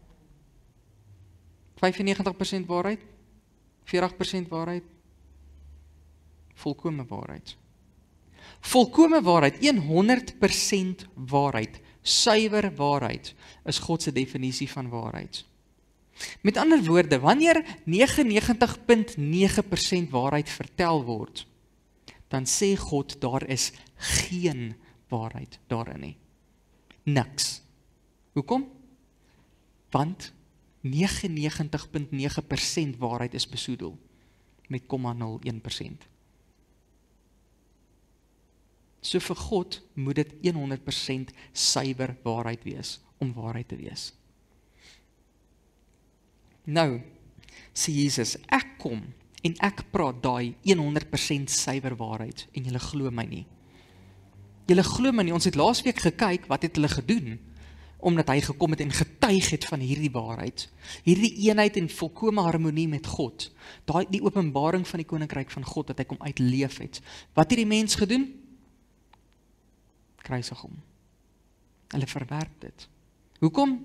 95% waarheid, 40% waarheid, volkome waarheid. Volkome waarheid, 100% waarheid, suiwer waarheid, is God se definisie van waarheid. Met ander woorde, wanneer 99,9% waarheid vertel word, dan sê God, daar is geen waarheid daarin nie. Niks. Hoekom? Want 99,9% waarheid is besoedel met 0,01%. So vir God moet dit 100% suiwer waarheid wees, om waarheid te wees. Nou, sê Jesus, ek kom en ek praat daai 100% suiwer waarheid en julle glo my nie. Julle glo my nie, ons het laasweek gekyk, wat het hulle gedoen, omdat hy gekom het en getuig het van hierdie waarheid, hierdie eenheid en volkome harmonie met God, die openbaring van die koninkryk van God, dat hy kom uitleef het. Wat het die mens gedoen? Kruisig hom. Hulle verwerp dit. Hoekom?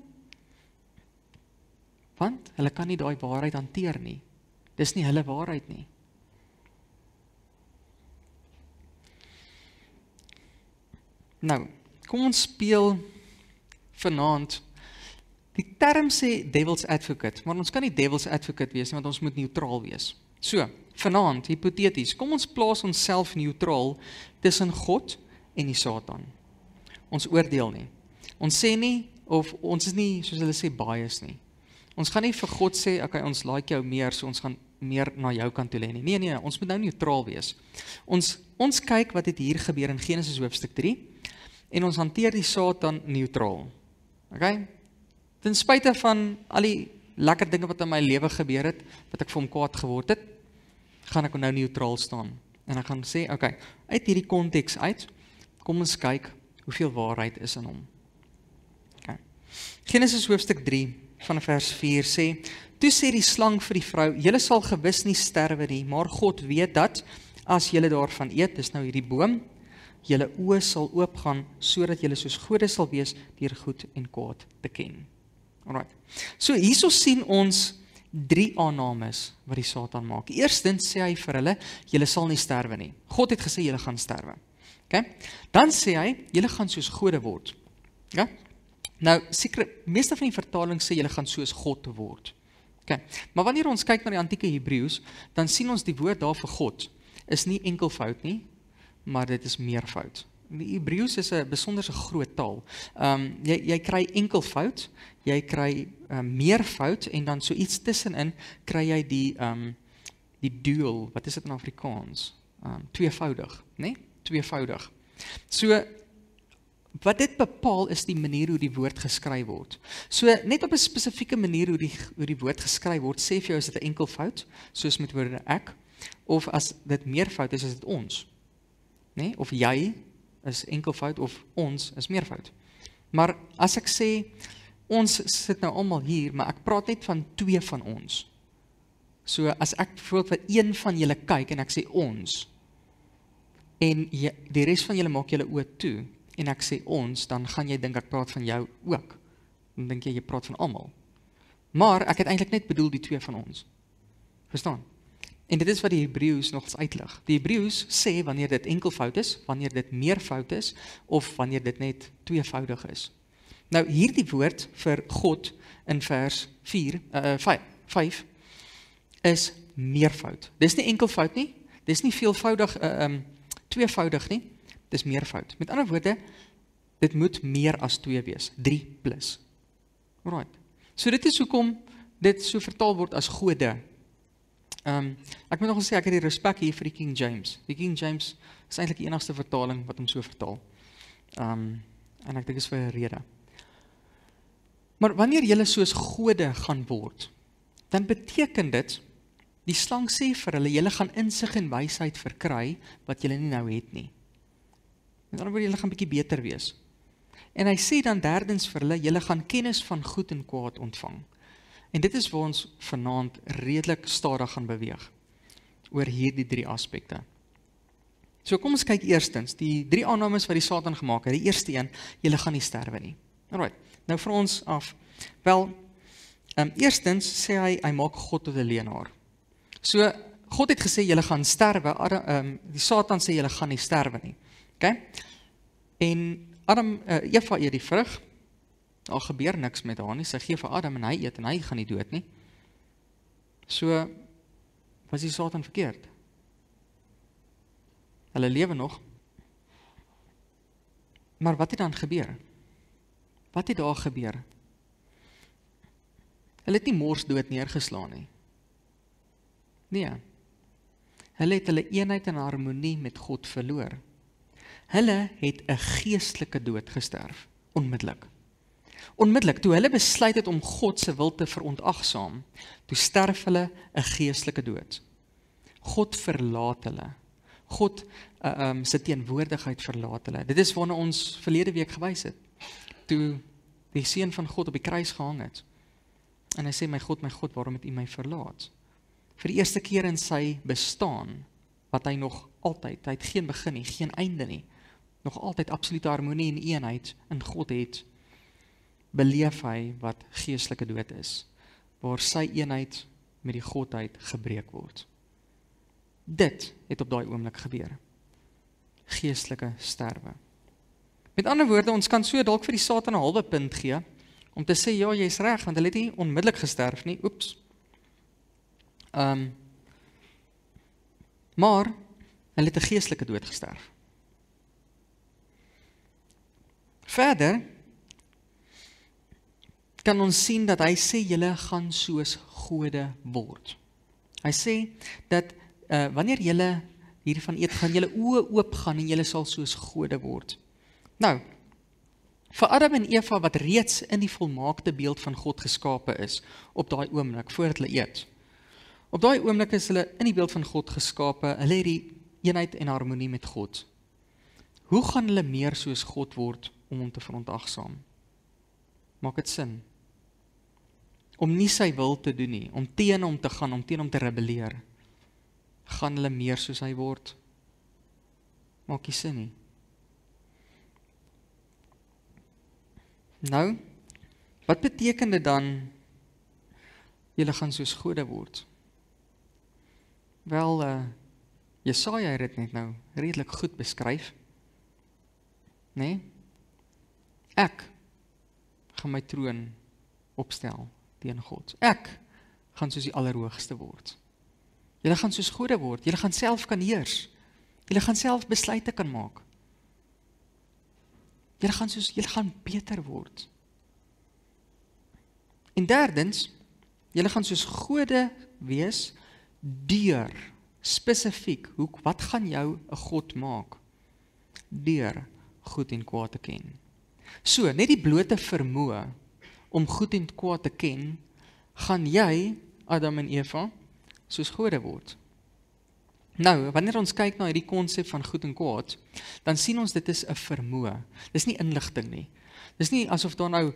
Want hulle kan nie daai waarheid hanteer nie. Dis nie hulle waarheid nie. Nou, kom ons speel vanaand, die term sê devil's advocate, maar ons kan nie devil's advocate wees nie, want ons moet neutraal wees. So, vanaand, hypotheties, kom ons plaas onsself neutraal tussen God en die Satan. Ons oordeel nie. Ons sê nie, of ons is nie, soos hulle sê, bias nie. Ons gaan nie vir God sê, okay, ons like jou meer, so ons gaan meer na jou kant toe lê nie. Nee, ons moet nou neutraal wees. Ons kyk wat het hier gebeur in Genesis hoofstuk 3, en ons hanteer die Satan neutraal. Okay? Ten spyte van al die lekker dinge wat in my lewe gebeur het, wat ek vir hom kwaad geword het, gaan ek nou neutraal staan. En ek gaan sê, okay, uit hierdie konteks uit, kom ons kyk hoeveel waarheid is in hom. Okay. Genesis hoofstuk 3 van vers 4 sê, toe sê die slang vir die vrou, julle sal gewis nie sterwe nie, maar God weet dat, as julle daarvan eet, dis nou hierdie boom, julle oë sal oopgaan, sodat julle soos gode sal wees, deur goed en kwaad te ken. Alright. So hierso sien ons 3 aannames wat die Satan maak. Eerstens sê hy vir hulle, julle sal nie sterwe nie. God het gesê, julle gaan sterwe. Okay? Dan sê hy, julle gaan soos gode word. Ja? Nou, seker, meeste van die vertalings sê, julle gaan soos God word. Okay? Maar wanneer ons kyk na die antieke Hebreëus, dan sien ons die woord daar vir God, is nie enkelvoud nie, maar dit is meervoud. Die Hebreëus is 'n besonderse groot taal. Jy kry enkelvoud, jy kry meervoud, en dan so iets tussenin, kry jy die dual, wat is dit in Afrikaans? Tweevoudig, né? Tweevoudig. So, wat dit bepaal is die manier hoe die woord geskryf word. So, net op 'n spesifieke manier hoe die woord geskryf word, sê vir jou, is dit 'n enkelvoud, soos met woorde ek, of as dit meervoud is dit ons. Nee? Of jy is enkelvoud, of ons is meervoud. Maar as ek sê, ons sit nou almal hier, maar ek praat net van 2 van ons. So as ek bijvoorbeeld vir een van julle kyk, en ek sê ons, en die res van julle maak julle oë toe, en ek sê ons, dan gaan jy dink ek praat van jou ook. Dan dink jy praat van almal. Maar ek het eintlik net bedoel die 2 van ons. Verstaan? En dit is wat die Hebreëus nog uitlig. Die Hebreëus sê wanneer dit enkelvoud is, wanneer dit meervoud is, of wanneer dit net tweevoudig is. Nou hierdie woord vir God in vers 5 is meervoud. Dis nie enkelvoud nie, dis nie veelvoudig, tweevoudig nie, dis meervoud. Met ander woorde, dit moet meer as 2 wees, 3 plus. Alright. So dit is hoekom dit so vertaal word as gode. Ek moet nog sê, ek het die respek hier vir die King James. Die King James is eintlik die enigste vertaling wat hom so vertaal. En ek dink is vir 'n rede. Maar wanneer julle soos gode gaan word, dan beteken dit, die slang sê vir hulle, julle gaan insig en wysheid verkry, wat julle nie nou het nie. Met ander woorde, julle gaan bietjie beter wees. En hy sê dan derdens vir hulle, julle gaan kennis van goed en kwaad ontvang. En dit is waar ons vanaand redelik stadig gaan beweeg, oor hierdie 3 aspekte. So kom ons kyk eerstens, die 3 aannames wat die Satan gemaak het. Die eerste een, julle gaan nie sterwe nie. Alright, nou vir ons af. Wel, eerstens sê hy maak God tot 'n leienaar. So, God het gesê, julle gaan sterwe, die Satan sê, julle gaan nie sterwe nie. Okay? En Eva eet die vrug, daar gebeur niks met haar nie, sy gee vir Adam en hy eet en hy gaan nie dood nie. So, was die Satan verkeerd? Hulle lewe nog. Maar wat het dan gebeur? Wat het daar gebeur? Hulle het nie mors dood neergeslaan nie. Nee. Hulle het hulle eenheid en harmonie met God verloor. Hulle het 'n geestelike dood gesterf, onmiddellik. Onmiddellik, toe hulle besluit het om God se wil te verontagsaam, toe sterf hulle 'n geestelike dood. God verlaat hulle. God se teenwoordigheid verlaat hulle. Dit is waarna ons verlede week gewys het, toe die seun van God op die kruis gehang het. En hy sê, my God, waarom het U my verlaat? Vir die eerste keer in sy bestaan, wat hy nog altyd, hy het geen begin nie, geen einde nie, nog altyd absolute harmonie en eenheid in God het, beleef hy wat geestelike dood is, waar sy eenheid met die Godheid gebreek word. Dit het op daai oomblik gebeur. Geestelike sterwe. Met ander woorde, ons kan so dalk vir die Satan 'n halwe punt gee, om te sê, ja, jy's reg, want hulle het nie onmiddellik gesterf nie, oeps. Maar, hulle het 'n geestelike dood gesterf. Verder, kan ons sien dat hy sê, julle gaan soos gode word. Hy sê, dat wanneer julle hiervan eet, gaan julle oë oop gaan, en julle sal soos gode word. Nou, vir Adam en Eva, wat reeds in die volmaakte beeld van God geskape is, op daai oomblik, voordat hulle eet. Op daai oomblik is hulle in die beeld van God geskape, hulle het die eenheid en harmonie met God. Hoe gaan hulle meer soos God word, om hom te verontagsaam? Maak dit sin? Om nie sy wil te doen nie, om teen hom te gaan, om teen hom te rebelleer, gaan hulle meer soos hy word? Maak nie sin nie. Nou, wat beteken dit dan, julle gaan soos gode word? Wel, Jesaja het dit net nou redelik goed beskryf. Nee? Ek gaan my troon opstel teen God. Ek gaan soos die Allerhoogste word. Julle gaan soos gode word, julle gaan self kan heers. Julle gaan self besluite kan maak. Julle gaan beter word. En derdens, julle gaan soos gode wees, deur, spesifiek, wat gaan jou 'n God maak? Deur goed en kwaad te ken. So, net die blote vermoë om goed en kwaad te ken, gaan jy, Adam en Eva, soos gode word. Nou, wanneer ons kyk na hierdie konsep van goed en kwaad, dan sien ons dit is 'n vermoë. Dis nie inligting nie. Dis nie asof daar nou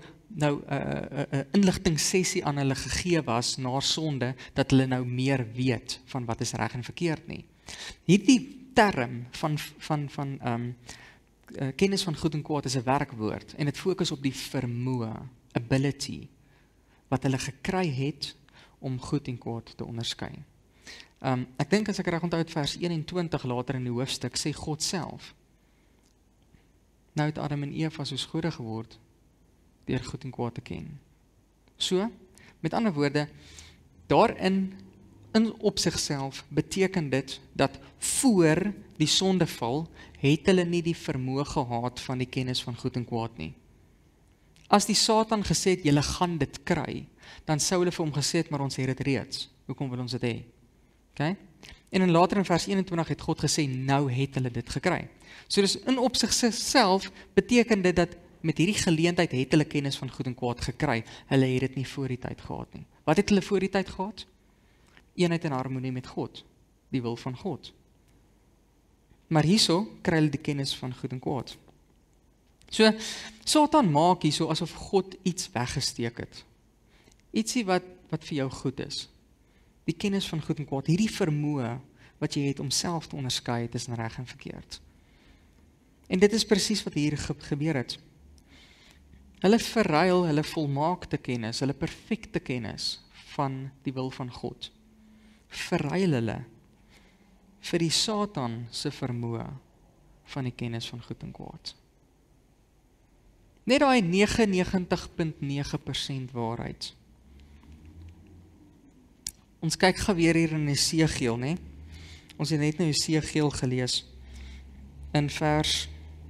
'n inligtingssessie aan hulle gegee was na sonde, dat hulle nou meer weet van wat is reg en verkeerd nie. Hierdie term van kennis van goed en kwaad is 'n werkwoord, en dit fokus op die vermoë, ability, wat hulle gekry het om goed en kwaad te onderskei. Ek dink as ek reg onthou uit vers 21 later in die hoofstuk, sê God self, nou het Adam en Eva soos gode geword, deur goed en kwaad te ken. So, met ander woorde, daarin, op sigself, beteken dit, dat voor die sondeval, het hulle nie die vermoë gehad van die kennis van goed en kwaad nie. As die Satan gesê het, julle gaan dit kry, dan sou hulle vir hom gesê het, maar ons het dit reeds. Hoekom wil ons dit hê? Okay? En later in vers 21 het God gesê, nou het hulle dit gekry. So dus in op sigself beteken dit dat met hierdie geleentheid het hulle kennis van goed en kwaad gekry. Hulle het dit nie voor die tyd gehad nie. Wat het hulle voor die tyd gehad? Eenheid en harmonie met God, die wil van God. Maar hierso kry hulle die kennis van goed en kwaad. So, Satan maak hierso asof God iets weggesteek het. Ietsie wat vir jou goed is. Die kennis van goed en kwaad, hierdie vermoë wat jy het om self te onderskei tussen reg en verkeerd. En dit is presies wat hier gebeur het. Hulle verruil hulle volmaakte kennis, hulle perfekte kennis van die wil van God. Verruil hulle vir die Satan se vermoë van die kennis van goed en kwaad. Net daai 99.9% waarheid. Ons kyk gou weer hier in Esegiel, né? Ons het net nou Esegiel gelees in vers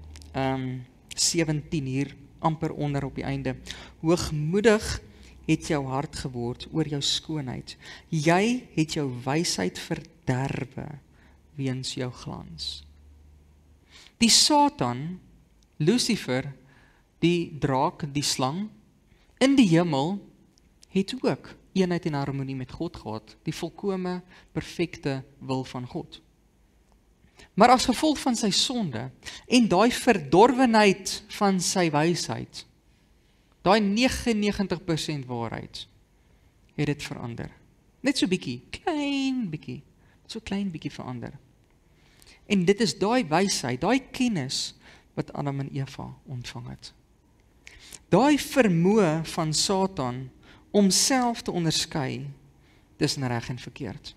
17 hier, amper onder op die einde. Hoogmoedig het jou hart geword oor jou skoonheid. Jy het jou wysheid verderwe weens jou glans. Die Satan, Lucifer, die draak, die slang, in die hemel, het ook eenheid en harmonie met God gehad, die volkome, perfekte wil van God. Maar as gevolg van sy sonde, en daai verdorwenheid van sy wysheid, daai 99% waarheid, het dit verander. Net so bietjie, klein bietjie verander. En dit is daai wysheid, daai kennis, wat Adam en Eva ontvang het. Daai vermoë van Satan, om self te onderskei tussen reg en verkeerd.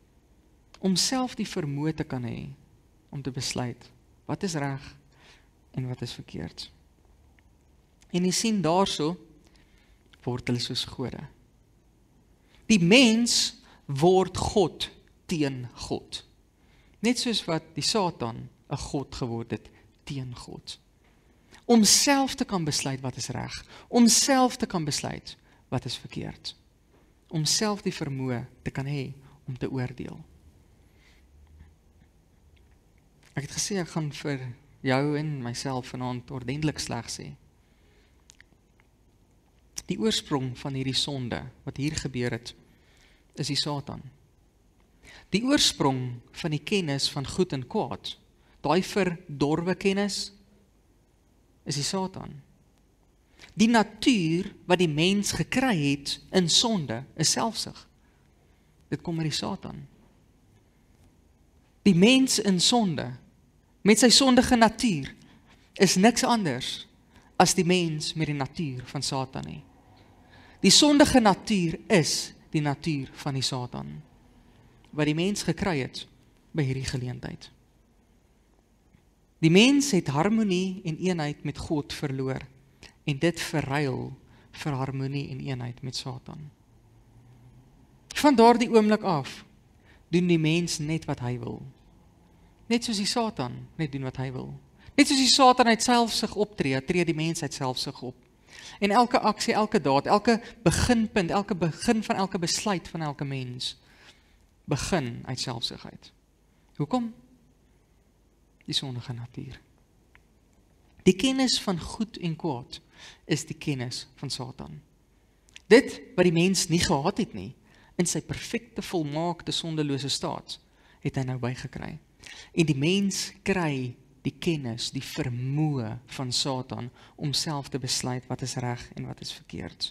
Om self die vermoë te kan hê, om te besluit, wat is reg en wat is verkeerd. En jy sien daarso, word hulle soos gode. Die mens word God teen God. Net soos wat die Satan 'n God geword het teen God. Om self te kan besluit wat is reg, om self te kan besluit wat is verkeerd, om self die vermoë te kan hê om te oordeel. Ek het gesê ek gaan vir jou en myself vanaand ordentlik sleg sê. Die oorsprong van hierdie sonde, wat hier gebeur het, is die Satan. Die oorsprong van die kennis van goed en kwaad, daai verdorwe kennis, is die Satan. Die natuur wat die mens gekry het in sonde, is selfsug. Dit kom uit die Satan. Die mens in sonde, met sy sondige natuur, is niks anders as die mens met die natuur van Satan nie. Die sondige natuur is die natuur van die Satan, wat die mens gekry het by hierdie geleentheid. Die mens het harmonie en eenheid met God verloor, en dit verruil vir harmonie en eenheid met Satan. Van daardie oomblik af, doen die mens net wat hy wil. Net soos die Satan net doen wat hy wil. Net soos die Satan uit selfsug optree, tree die mens uit selfsug op. En elke aksie, elke daad, elke beginpunt, elke begin van elke besluit van elke mens, begin uit selfsugheid. Hoekom? Die sondige natuur. Die kennis van goed en kwaad is die kennis van Satan. Dit wat die mens nie gehad het nie, in sy perfekte, volmaakte, sondelose staat, het hy nou bygekry. En die mens kry die kennis, die vermoë van Satan, om self te besluit wat is reg en wat is verkeerd.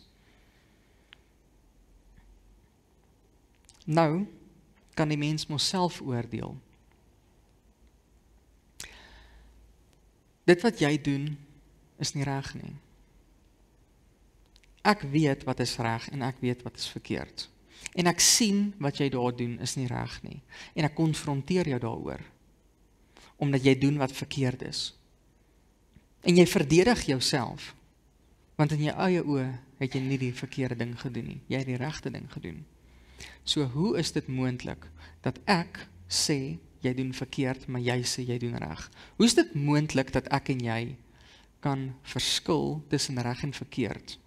Nou, kan die mens mos self oordeel. Dit wat jy doen, is nie reg nie. Ek weet wat is reg en ek weet wat is verkeerd. En ek sien wat jy daar doen is nie reg nie. En ek konfronteer jou daaroor, omdat jy doen wat verkeerd is. En jy verdedig jouself, want in jou eie oë het jy nie die verkeerde ding gedoen nie. Jy het die regte ding gedoen. So hoe is dit moontlik dat ek sê jy doen verkeerd, maar jy sê jy doen reg? Hoe is dit moontlik dat ek en jy kan verskil tussen reg en verkeerd,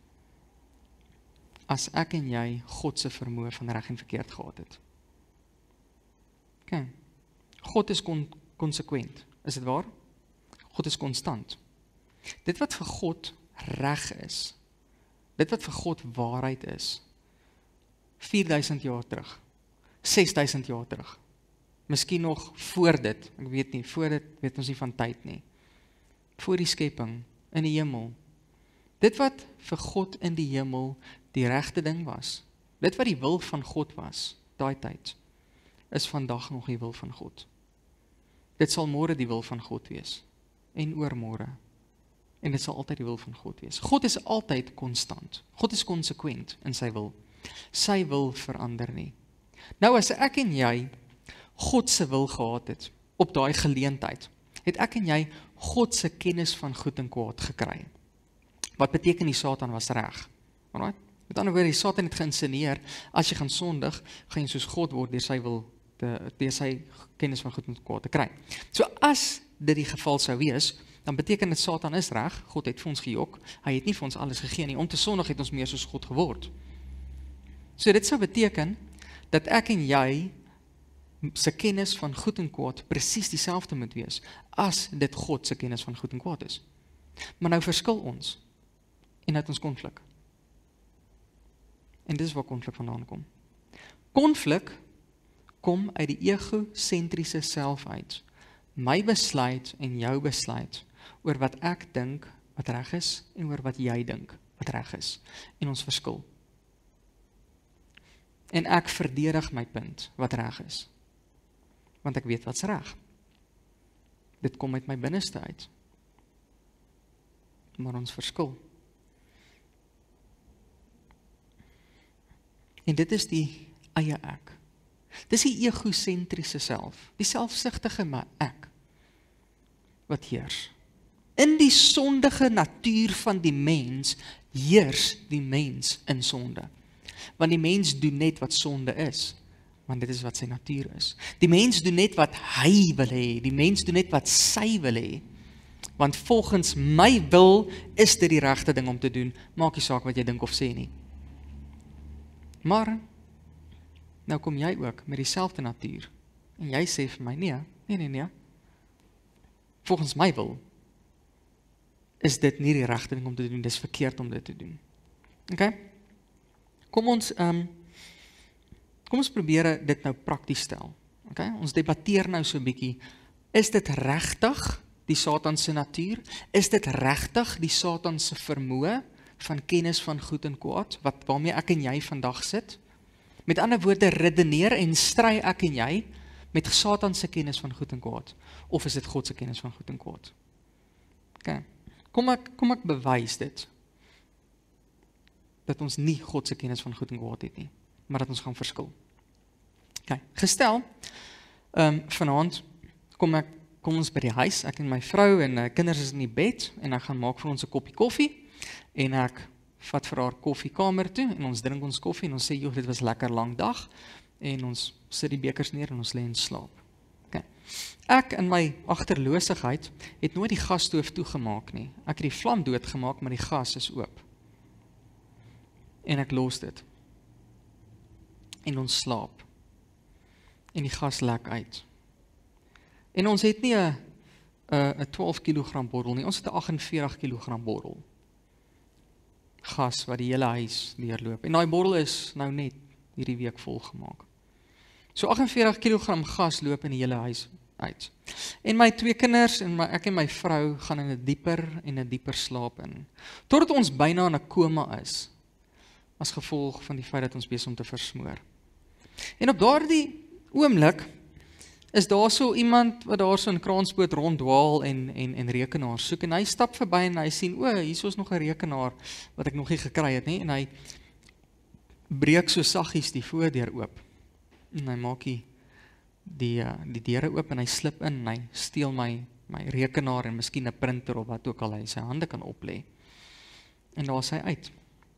as ek en jy God se vermoë van reg en verkeerd gehad het? Okay. God is konsekwent, is dit waar? God is konstant. Dit wat vir God reg is, dit wat vir God waarheid is, 4000 jaar terug, 6000 jaar terug, miskien nog voor dit, ek weet nie, voor dit weet ons nie van tyd nie, voor die skepping, in die hemel, dit wat vir God in die hemel die regte ding was, dit wat die wil van God was, daai tyd, is vandag nog die wil van God. Dit sal môre die wil van God wees, en oormôre, en dit sal altyd die wil van God wees. God is altyd konstant, God is konsekwent in sy wil verander nie. Nou as ek en jy God se wil gehad het, op daai geleentheid, het ek en jy God se kennis van goed en kwaad gekry. Wat beteken die Satan was reg? Alright? Met ander woorde, die Satan het geïnsinueer, as jy gaan sondig, gaan jy soos God word deur sy wil, deur sy kennis van goed en kwaad te kry. So as dit die geval sou wees, dan beteken dit Satan is reg, God het vir ons gejok, hy het nie vir ons alles gegee nie, om te sondig het ons meer soos God geword. So dit sou beteken, dat ek en jy se kennis van goed en kwaad presies dieselfde moet wees, as dit God se kennis van goed en kwaad is. Maar nou verskil ons, en het ons konflik. En dis waar konflik vandaan kom. Konflik kom uit die egosentriese self uit. My besluit en jou besluit oor wat ek dink wat reg is en oor wat jy dink wat reg is. En ons verskil. En ek verdedig my punt wat reg is. Want ek weet wat's reg. Dit kom uit my binneste uit. Maar ons verskil. En dit is die eie ek. Dis die egosentriese self, die selfsugtige ek, wat heers. In die sondige natuur van die mens, heers die mens in sonde. Want die mens doen net wat sonde is, want dit is wat sy natuur is. Die mens doen net wat hy wil hê, die mens doen net wat sy wil hê. Want volgens my wil is dit die regte ding om te doen, maak nie saak wat jy dink of sê nie. Maar, nou kom jy ook met dieselfde natuur, en jy sê vir my, nee. Volgens my wil, is dit nie die regte ding om te doen, dis verkeerd om dit te doen. Okay? Kom ons probeer dit nou prakties stel. Okay? Ons debatteer nou so 'n bietjie, is dit regtig die Satan se natuur? Is dit regtig die Satan se vermoë van kennis van goed en kwaad, waarmee ek en jy vandag sit? Met ander woorde, redeneer en stry ek en jy met Satan se kennis van goed en kwaad, of is dit God se kennis van goed en kwaad? Okay. Kom ek bewys dit, dat ons nie God se kennis van goed en kwaad het nie, maar dat ons gaan verskil. Okay. Gestel, vanaand kom ons by die huis, ek en my vrou en kinders is in die bed, en ek gaan maak vir ons 'n koppie koffie, en ek vat vir haar koffiekamer toe, en ons drink ons koffie, en ons sê, joh, dit was 'n lekker lang dag, en ons sit die bekers neer, en ons lê en slaap. Okay. Ek in my agterlosigheid het nooit die gasstoof toegemaak nie. Ek het die vlam doodgemaak, maar die gas is oop. En ek los dit. En ons slaap. En die gas lek uit. En ons het nie 'n 12 kg bottel nie, ons het 'n 48 kg bottel. Gas wat die hele huis deurloop. En daai bottel is nou net hierdie week volgemaak. So 48 kg gas loop in die hele huis uit. En my 2 kinders en ek en my vrou gaan in 'n dieper slaap in. Totdat ons byna in 'n koma is, as gevolg van die feit dat ons besig om te versmoor. En op daardie oomblik is daar so iemand wat daar so in kraansboot ronddwaal en rekenaar soek, en hy stap verby en hy sien, hier is nog 'n rekenaar wat ek nog nie gekry het nie, en hy breek so saggies die voordeur oop. En hy maak die deure oop en hy slip in en hy steel my rekenaar en miskien 'n printer of wat ook al hy sy hande kan oplê. En daar is hy uit.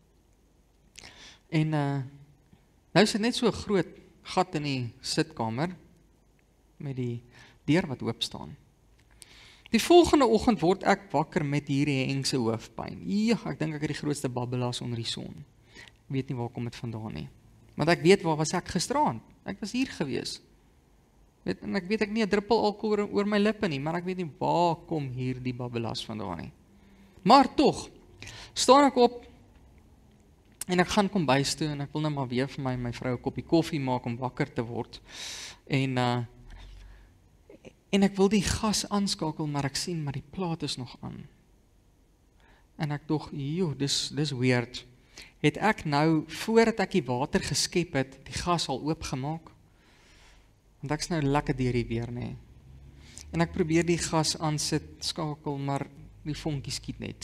En nou is dit net so 'n groot gat in die sitkamer met die deur wat oop staan. Die volgende oggend word ek wakker met hierdie hengse hoofpyn. Ja, ek dink ek het die grootste babbelas onder die son. Ek weet nie waar kom dit vandaan nie. Want ek weet waar was ek gisteraand. Ek was hier gewees. En ek weet ek nie 'n druppel alkohol oor my lippe nie, maar ek weet nie waar kom hier die babbelas vandaan nie. Maar tog, staan ek op en ek gaan kombuis toe en ek wil nou maar weer vir my vrou 'n koppie koffie maak om wakker te word. En ek wil die gas aanskakel, maar ek sien maar die plaat is nog aan. En ek dog, joh, dis weird. Het ek nou, voordat ek die water geskep het, die gas al oopgemaak? Want ek is nou lekker deur die weer, nee. En ek probeer die gas aansit, skakel, maar die vonkie skiet net.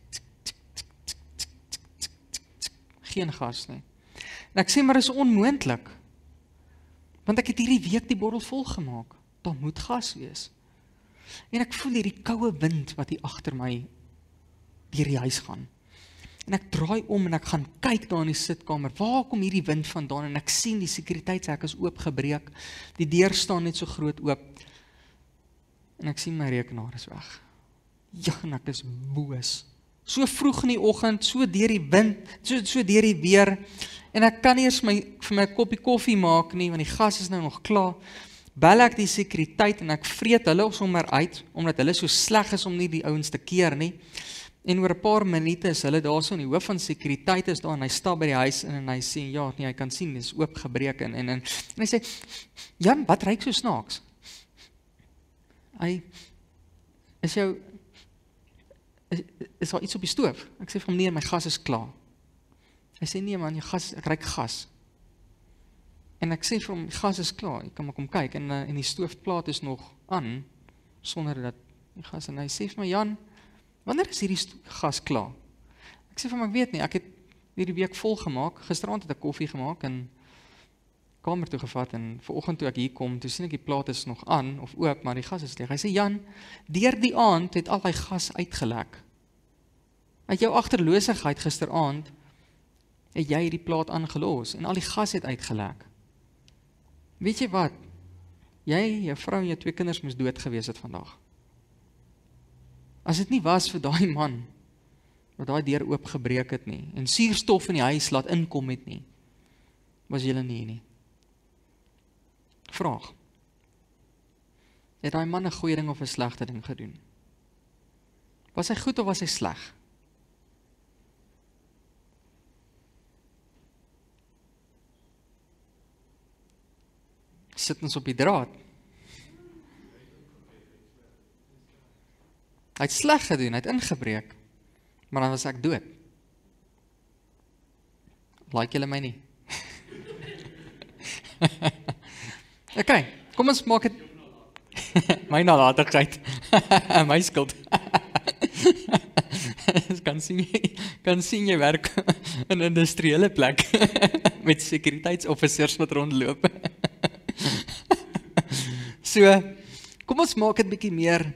Geen gas, nee. En ek sê, maar is onmoontlik. Want ek het hierdie week die bottel volgemaak. Daar moet gas wees. En ek voel hierdie koue wind wat hier agter my deur die huis gaan. En ek draai om en ek gaan kyk daar in die sitkamer, waar kom hierdie wind vandaan, en ek sien die sekuriteitshek is oopgebreek, die deur staan net so groot oop, en ek sien my rekenaar is weg. Ja, en ek is boos. So vroeg in die oggend, so deur die wind, so deur die weer, en ek kan nie eers vir my 'n koppie koffie maak nie, want die gas is nou nog klaar. Bel ek die sekuriteit en ek vreet hulle sommer uit, omdat hulle so sleg is om nie die ouens te keer nie. En oor 'n paar minute is hulle daar so, en die hoof van sekuriteit is daar, en hy stap by die huis in, en hy sê, ja, nee, hy kan sien, dit is oopgebreek, en hy sê, Jan, wat ruik so snaaks? Is daar iets op die stoof? Ek sê vir hom, nee, my gas is klaar. Hy sê, nee man, ek ruik gas. En ek sê vir hom, die gas is klaar, ek kan maar kom kyk, en die stoofplaat is nog aan, sonder dat die gas, en hy sê vir my, Jan, wanneer is hierdie gas klaar? Ek sê vir hom, ek weet nie, ek het hierdie week volgemaak, gisteraand het ek koffie gemaak, en kamer toe gevat en vanoggend toe ek hier kom, toe sien ek die plaat is nog aan of oop, maar die gas is leeg. Hy sê Jan, deur die aand het al die gas uitgelek. Uit jou agterlosigheid gisteraand het jy die plaat aangelos en al die gas het uitgelek. Weet jy wat? Jy, jou vrou en jou 2 kinders moes dood gewees het vandag. As dit nie was vir daai man wat daai deur oopgebreek het nie en suurstof in die huis laat inkom het nie, was julle nie hier nie. Vraag. Het daai man 'n goeie ding of 'n slegte ding gedoen? Was hy goed of was hy sleg? Sit ons op die draad. Hy het sleg gedoen, hy het ingebreek, maar dan was ek dood. Like julle my nie? Okay, kom ons maak het my nalatigheid, my skuld. kan sien jy werk in 'n industriële plek met sekuriteitsofficers wat rondloop. So, kom ons maak het bietjie meer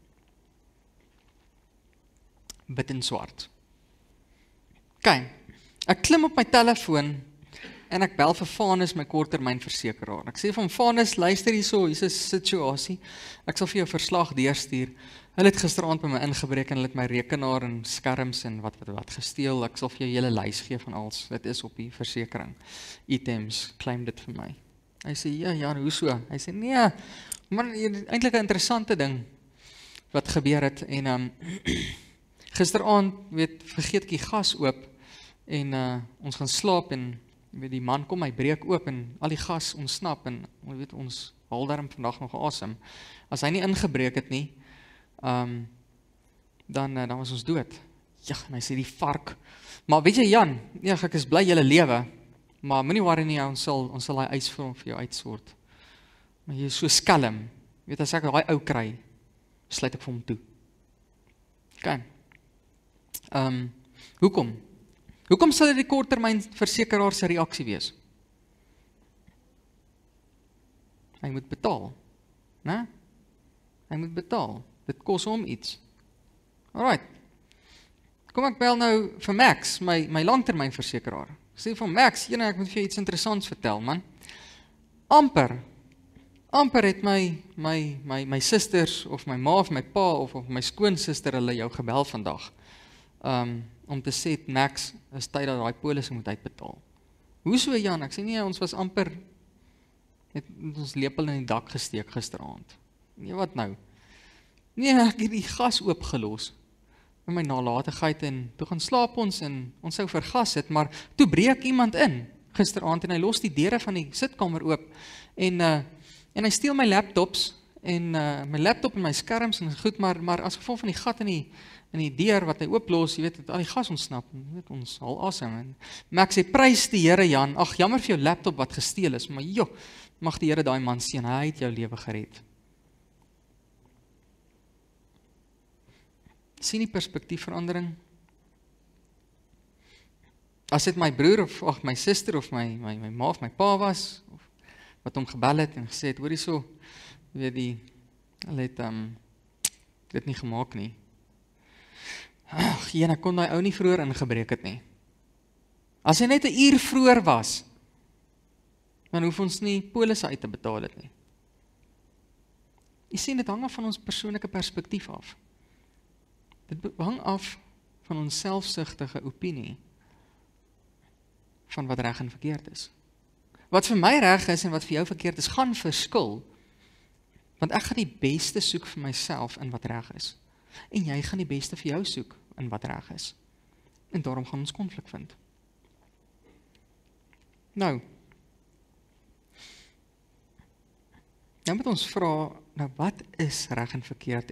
wit en swart. Okay, ek klim op my telefoon en ek bel vir Vanus, my korttermynversekeraar. Ek sê van Vanus, luister hierso, hier's 'n situasie. Ek sal vir jou verslag deurstuur. Hulle het gisteraand by my ingebreek en hulle het my rekenaar en skerms en wat gesteel. Ek sal vir jou 'n hele lys gee van alles. Dit is op die versekering. Items, claim dit vir my. Hy sê, ja, hoe so? Hy sê, nee, maar eintlik 'n interessante ding wat gebeur het en gisteraand, vergeet ek die gas oop en ons gaan slaap en die man kom, hy breek oop en al die gas ontsnap en ons haal daarom vandag nog asem. As hy nie ingebreek het nie, dan was ons dood. Ja, en hy sê die vark. Maar weet jy Jan, ja, ek is bly julle lewe, maar moenie worry nie, ons sal daai eis vir jou uitsort. Maar jy is so skelm. Weet as ek daai ou kry, sluit ek vir hom toe. Okay. Hoekom sal dit die korttermynversekeraar se reaksie wees? Hy moet betaal, né? Hy moet betaal. Dit kos hom iets. Alright. Kom ek bel nou vir Max, my langtermynversekeraar. Ek sê van Max, ek moet vir jou iets interessants vertel, man. Amper het my susters of my ma of my pa of my skoonsister hulle jou gebel vandag. Om te sê, Max, is tyd dat daai polisse moet uitbetaal. Hoe so, Jan? Ek sê nie, ons was amper, het ons lepel in die dak gesteek gisteraand. Nee, wat nou? Nee, ek het die gas oopgelos, met my nalatigheid en toe gaan slaap ons en ons sou vergas het, maar toe breek iemand in, gisteraand, en hy los die deure van die sitkamer oop, en hy steel my laptops, en my laptop en my skerms, en goed, maar as gevolg van die gat in die deur wat hy ooplos, jy weet, het al die gas ontsnap, jy weet, ons al asem, maar ek sê, prys die Here Jan, ag, jammer vir jou laptop wat gesteel is, maar joh, mag die Here daai man sien, hy het jou lewe gered. Sien die perspektiefverandering? As dit my broer of my suster of my ma of my pa was, of wat hom gebel het en gesê het, hoor hierso, jy weet hulle het dit nie gemaak nie. Ag, ek kon daai ou nie vroeër ingebreek het nie. As hy net 'n uur vroeër was, dan hoef ons nie polisse uit te betaal het nie. Jy sien, dit hang af van ons persoonlike perspektief af. Dit hang af van ons selfsugtige opinie van wat reg en verkeerd is. Wat vir my reg is en wat vir jou verkeerd is, gaan verskil, want ek gaan die beste soek vir myself in wat reg is. En jy gaan die beste vir jou soek in wat reg is. En daarom gaan ons konflik vind. Nou moet ons vra, nou wat is reg en verkeerd?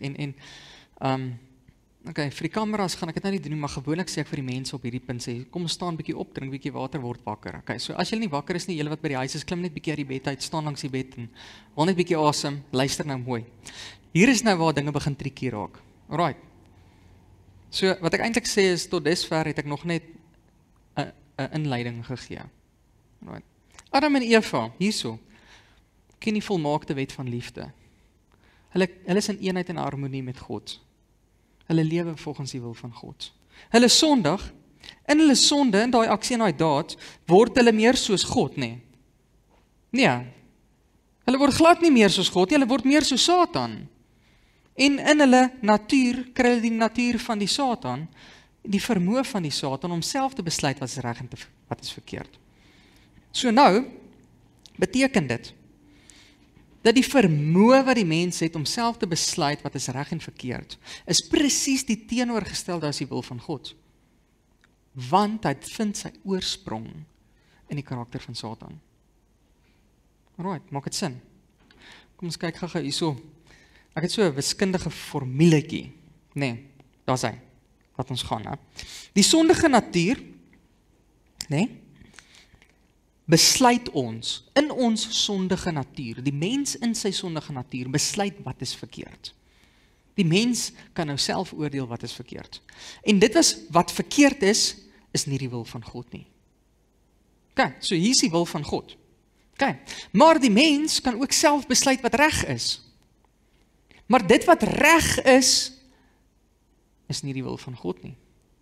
Okay, vir die kameras gaan ek dit nou nie doen nie, maar gewoonlik sê ek vir die mense op hierdie punt sê, kom staan bietjie op, drink bietjie water, word wakker. Okay, so as jy nie wakker is nie, julle wat by die huis is, klim net bietjie uit die bed uit, staan langs die bed en haal net bietjie asem, luister nou mooi. Hier is nou waar dinge begin triekie raak. Alright. So wat ek eintlik sê is, tot dusver het ek nog net 'n inleiding gegee. Alright. Adam en Eva, hierso, ken die volmaakte wet van liefde. Hulle is in eenheid en harmonie met God. Hulle lewe volgens die wil van God. Hulle sondig, in hulle sonde, in daai aksie en daai daad, word hulle meer soos God, nee. Nee, hulle word glad nie meer soos God, nie, hulle word meer soos Satan. En in hulle natuur, kry hulle die natuur van die Satan, die vermoë van die Satan, om self te besluit wat is reg en wat is verkeerd. So nou, beteken dit, dat die vermoë wat die mens het om self te besluit wat is reg en verkeerd, is presies die teenoorgestelde as die wil van God. Want hy vind sy oorsprong in die karakter van Satan. Alright, maak het sin? Kom ons kyk gou hierso. Ek het so 'n wiskundige formuletjie. Nee, daar's hy. Wat ons gaan, hè. Die sondige natuur, nee, besluit ons, in ons sondige natuur, die mens in sy sondige natuur, besluit wat is verkeerd. Die mens kan nou self oordeel wat is verkeerd. En dit wat verkeerd is nie die wil van God nie. Okay, so hier is die wil van God. Okay, maar die mens kan ook self besluit wat reg is. Maar dit wat reg is nie die wil van God nie.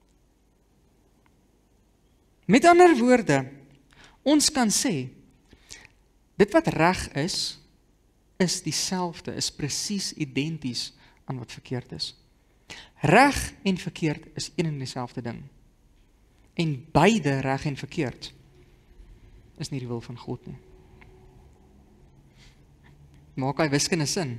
Met ander woorde, ons kan sê, dit wat reg is dieselfde, is presies identies aan wat verkeerd is. Reg en verkeerd is een en dieselfde ding. En beide reg en verkeerd is nie die wil van God nie. Maak hy wiskunde sin?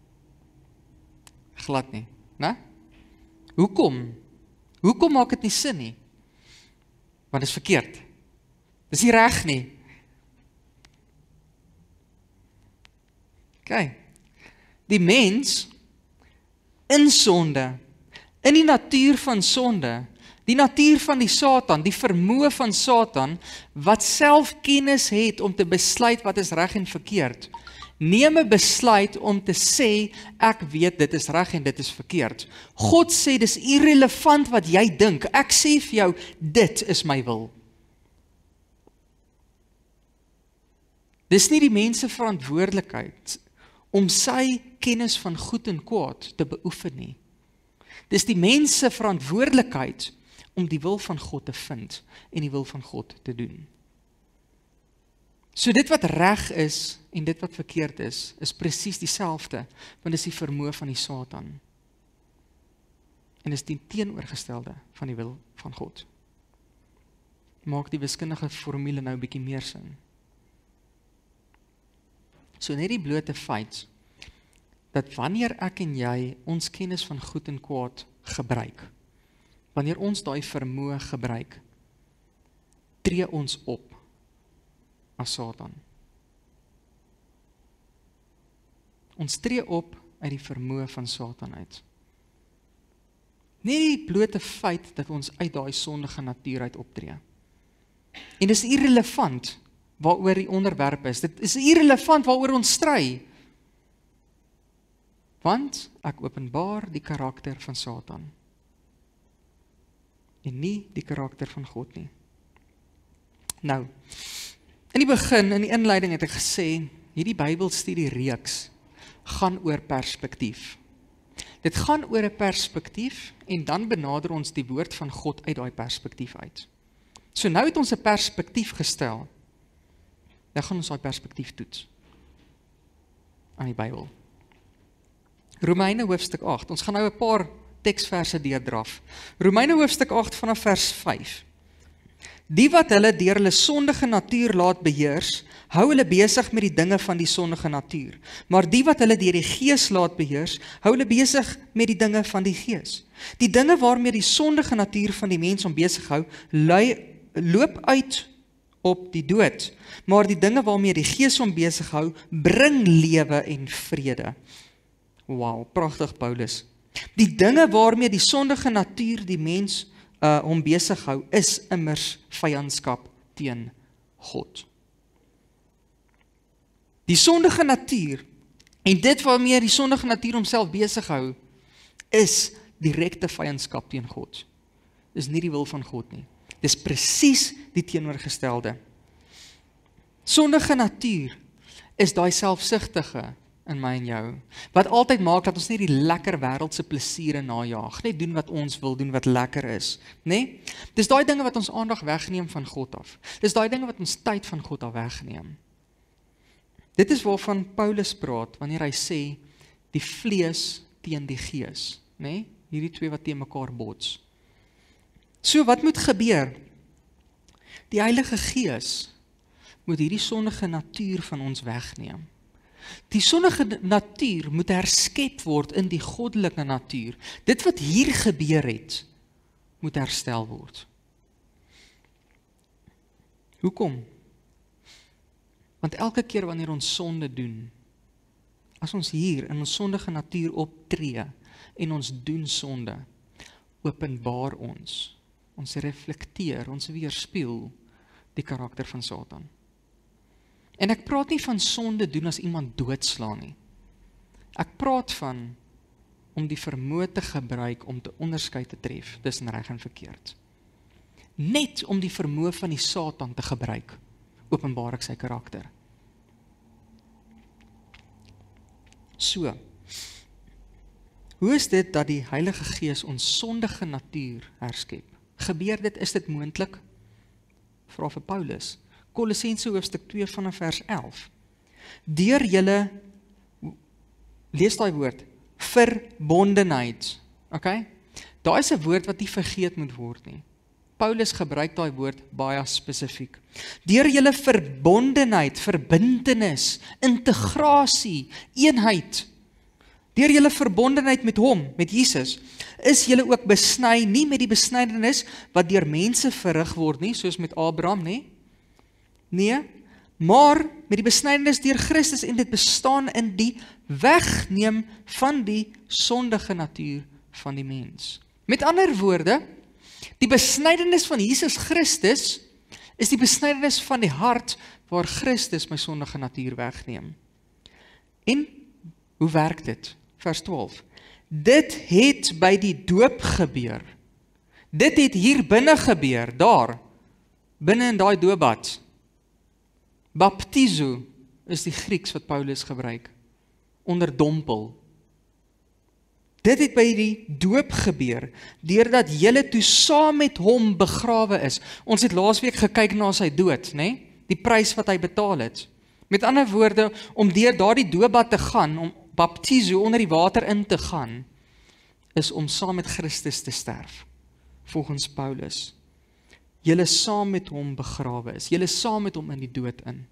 Glad nie, né? Hoekom? Hoekom maak dit nie sin nie? Want dit is verkeerd. Dit is nie reg nie. Okay. Die mens in sonde, in die natuur van sonde, die natuur van die Satan, die vermoë van Satan, wat self kennis het om te besluit wat is reg en verkeerd, neem 'n besluit om te sê, ek weet dit is reg en dit is verkeerd. God sê, dis irrelevant wat jy dink, ek sê vir jou, dit is my wil. Dis nie die mens se verantwoordelikheid om sy kennis van goed en kwaad te beoefen nie. Dis die mens se verantwoordelikheid om die wil van God te vind en die wil van God te doen. So dit wat reg is en dit wat verkeerd is presies dieselfde, want dis die vermoë van die Satan. En is die teenoorgestelde van die wil van God. Maak die wiskundige formule nou 'n bietjie meer sin. So net die blote feit, dat wanneer ek en jy ons kennis van goed en kwaad gebruik, wanneer ons daai vermoë gebruik, tree ons op as Satan. Ons tree op uit die vermoë van Satan uit. Net die blote feit dat ons uit daai sondige natuur uit optree. En dis irrelevant waaroor die onderwerp is. Dit is irrelevant waaroor ons stry. Want ek openbaar die karakter van Satan. En nie die karakter van God nie. Nou, in die begin, in die inleiding het ek gesê, hierdie Bybelstudie reeks gaan oor perspektief. Dit gaan oor 'n perspektief en dan benader ons die woord van God uit daai perspektief uit. So nou het ons 'n perspektief gestel. Dan gaan ons daai perspektief toets aan die Bybel. Romeine hoofstuk 8. Ons gaan nou 'n paar teksverse deurdraf. Romeine hoofstuk 8 vanaf vers 5. Die wat hulle deur hulle sondige natuur laat beheers, hou hulle besig met die dinge van die sondige natuur. Maar die wat hulle deur die Gees laat beheers, hou hulle besig met die dinge van die Gees. Die dinge waarmee die sondige natuur van die mens om besig hou, loop uit op die dood. Maar die dinge waarmee die Gees om besig hou, bring lewe en vrede. Wow, pragtig Paulus. Die dinge waarmee die sondige natuur die mens om besig hou, is immers vyandskap teen God. Die sondige natuur, en dit waarmee die sondige natuur homself besig hou, is direkte vyandskap teen God. Dis nie die wil van God nie. Dis presies die teenoorgestelde. Sondige natuur is daai selfsugtige in my en jou, wat altyd maak dat ons nie die lekker wêreldse plesiere najaag, net doen wat ons wil doen, wat lekker is, né? Dis daai dinge wat ons aandag wegneem van God af. Dis daai dinge wat ons tyd van God af wegneem. Dit is waarvan Paulus praat, wanneer hy sê, die vlees teen die gees, né? Hierdie twee wat teen mekaar bots. So, wat moet gebeur? Die Heilige Gees moet hierdie sondige natuur van ons wegneem. Die sondige natuur moet herskep word in die goddelike natuur. Dit wat hier gebeur het, moet herstel word. Hoekom? Want elke keer wanneer ons sonde doen, as ons hier in ons sondige natuur optree en ons doen sonde, openbaar ons reflekteer, ons weerspieël die karakter van Satan. En ek praat nie van sonde doen as iemand doodslaan nie. Ek praat van om die vermoë te gebruik om te onderskei te tref tussen reg en verkeerd. Net om die vermoë van die Satan te gebruik, openbaar ek sy karakter. So, hoe is dit dat die Heilige Gees ons sondige natuur herskep? Gebeur dit, is dit moontlik? Vra vir Paulus. Kolossense hoofstuk 2 vanaf vers 11. Deur julle, lees daai woord, verbondenheid. Okay? Daar is 'n woord wat nie vergeet moet word nie. Paulus gebruik daai woord baie spesifiek. Deur julle verbondenheid, verbintenis, integrasie, eenheid, deur julle verbondenheid met hom, met Jesus, is julle ook besny, nie met die besnydenis wat deur mense verrig word nie, soos met Abraham, nie? Nee, maar met die besnydenis deur Christus, en dit bestaan in die wegneem van die sondige natuur van die mens. Met ander woorde, die besnydenis van Jesus Christus is die besnydenis van die hart waar Christus my sondige natuur wegneem. En hoe werk dit? Vers 12. Dit het by die doop gebeur. Dit het hier binne gebeur, daar, binne in daai doopbad. Baptizo is die Grieks wat Paulus gebruik, onderdompel. Dit het by die doop gebeur, deurdat julle toe saam met hom begrawe is. Ons het laasweek gekyk na sy dood, né? Die prys wat hy betaal het. Met ander woorde, om deur daardie doopbad te gaan, om baptizo onder die water in te gaan, is om saam met Christus te sterf, volgens Paulus. Julle saam met hom begrawe is, julle saam met hom in die dood in.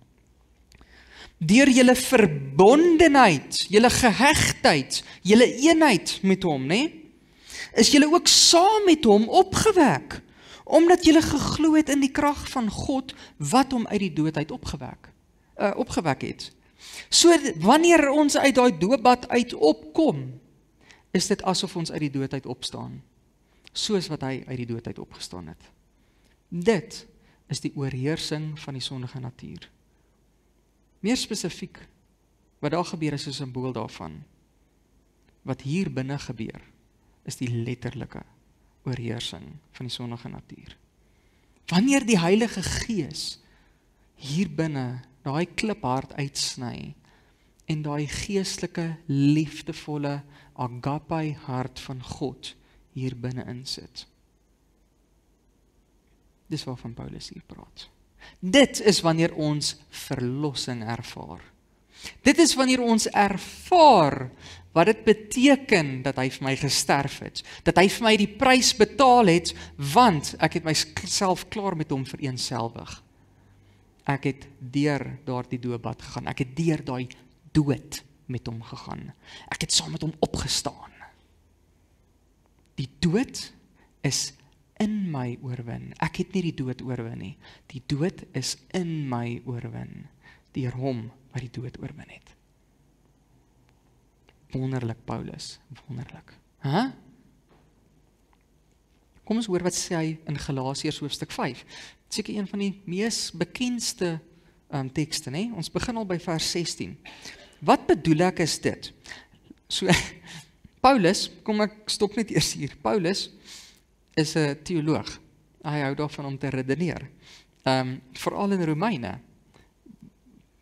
Deur julle verbondenheid, julle gehegtheid, julle eenheid met hom, né? Is julle ook saam met hom opgewek, omdat julle geglo het in die krag van God, wat hom uit die dood uit opgewek het. So, wanneer ons uit daai doopbad uit opkom, is dit asof ons uit die dood uit opstaan, soos wat hy uit die dood uit opgestaan het. Dit is die oorheersing van die sondige natuur. Meer spesifiek, wat daar gebeur is 'n simbool daarvan. Wat hier binne gebeur, is die letterlike oorheersing van die sondige natuur. Wanneer die Heilige Gees hier binne daai kliphart uitsny en daai geestelike, liefdevolle agape hart van God hier binne insit. Dis waarvan Paulus hier praat. Dit is wanneer ons verlossing ervaar. Dit is wanneer ons ervaar wat dit beteken dat hy vir my gesterf het, dat hy vir my die prys betaal het, want ek het myself klaar met hom vereenselwig. Ek het deur daardie doopbad gegaan, ek het deur daai dood met hom gegaan, ek het saam met hom opgestaan. Die dood is in my oorwin. Ek het nie die dood oorwin nie. Die dood is in my oorwin, deur hom wat die dood oorwin het. Wonderlik, Paulus, wonderlik. Kom ons hoor wat sê hy in Galasiërs hoofstuk 5. Seker een van die mees bekendste tekste, né? Ons begin al by vers 16. Wat bedoel ek is dit? So, Paulus, kom ek stop net eers hier. Paulus is 'n teoloog. Hy hou daarvan om te redeneer. Veral in Romeine.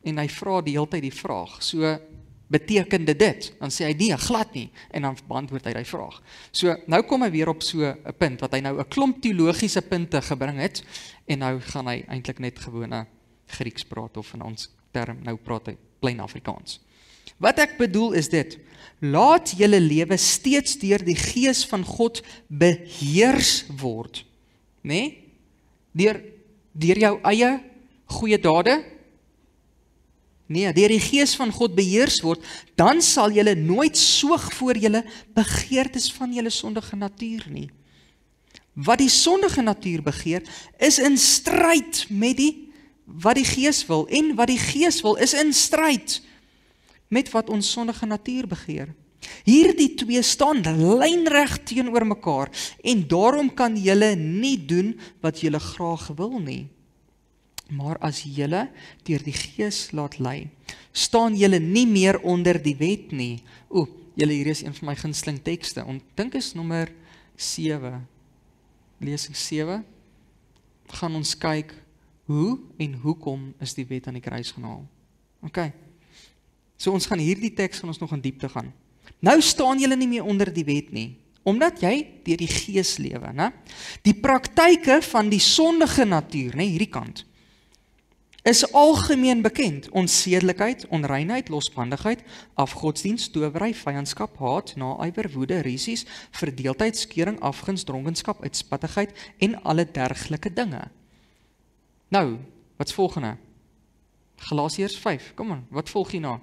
en hy vra die hele tyd die vraag, so betekende dit, dan sê hy nee, glad nie, en dan beantwoord hy die vraag. So, nou kom hy weer op so 'n punt, wat hy nou 'n klomp teologiese punte gebring het, en nou gaan hy eintlik net gewone Grieks praat, of in ons term, nou praat hy plain Afrikaans. Wat ek bedoel is dit, laat julle lewe steeds deur die Gees van God beheers word, nee? Deur jou eie goeie dade? Nee, deur die Gees van God beheers word, dan sal julle nooit soeg voor julle begeertes van julle sondige natuur nie. Wat die sondige natuur begeer, is in stryd met wat die Gees wil, en wat die Gees wil, is in stryd met wat ons sondige natuur begeer. Hierdie twee staan lynreg teenoor mekaar, en daarom kan julle nie doen wat julle graag wil nie. Maar as julle deur die Gees laat lei, staan julle nie meer onder die wet nie. Julle, hier is een van my gunsteling tekste. Dink is nommer 7. Lesing 7. Gaan ons kyk hoe en hoekom is die wet aan die kruis genaal. OK. So ons gaan hierdie teks gaan ons nog in diepte gaan. Nou staan julle nie meer onder die wet nie, omdat jy deur die Gees lewe, né? Die praktyke van die sondige natuur, né, hierdie kant, is algemeen bekend. Onsedelikheid, onreinheid, losbandigheid, afgodsdienst, towery, vyandskap, haat, naaiwer, woede, rusies, verdeeldheid, skeuring, afguns, dronkenskap, uitspattigheid en alle dergelike dinge. Nou, wat's volgende? Galasiërs 5, kom aan, wat volg hierna?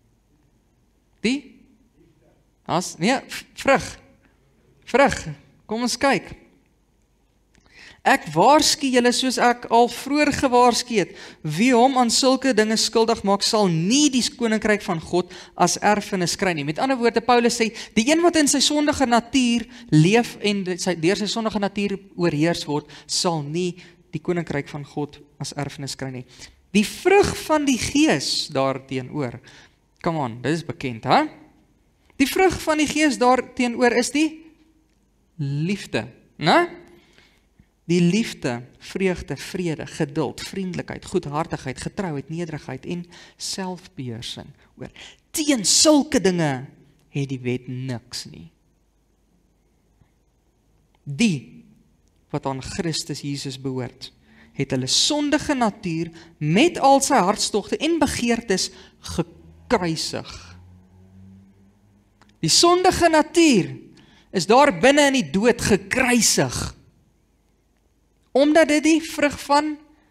Vrug, kom ons kyk. Ek waarsku julle soos ek al vroeër gewaarsku het, wie hom aan sulke dinge skuldig maak, sal nie die koninkryk van God as erfenis kry nie. Met ander woorde, Paulus sê, die een wat in sy sondige natuur leef en deur sy sondige natuur oorheers word, sal nie die koninkryk van God as erfenis kry nie. Die vrug van die Gees daarteenoor, come on, dit is bekend, hè? Die vrug van die Gees daarteenoor is die liefde, né? Die liefde, vreugde, vrede, geduld, vriendelikheid, goedhartigheid, getrouheid, nederigheid en selfbeheersing. Teen sulke dinge het die wet niks nie. Die wat aan Christus Jesus behoort, het hulle sondige natuur met al sy hartstogte en begeertes gekruisig. Die sondige natuur is daar binne in die dood gekruisig. Omdat dit die vrug van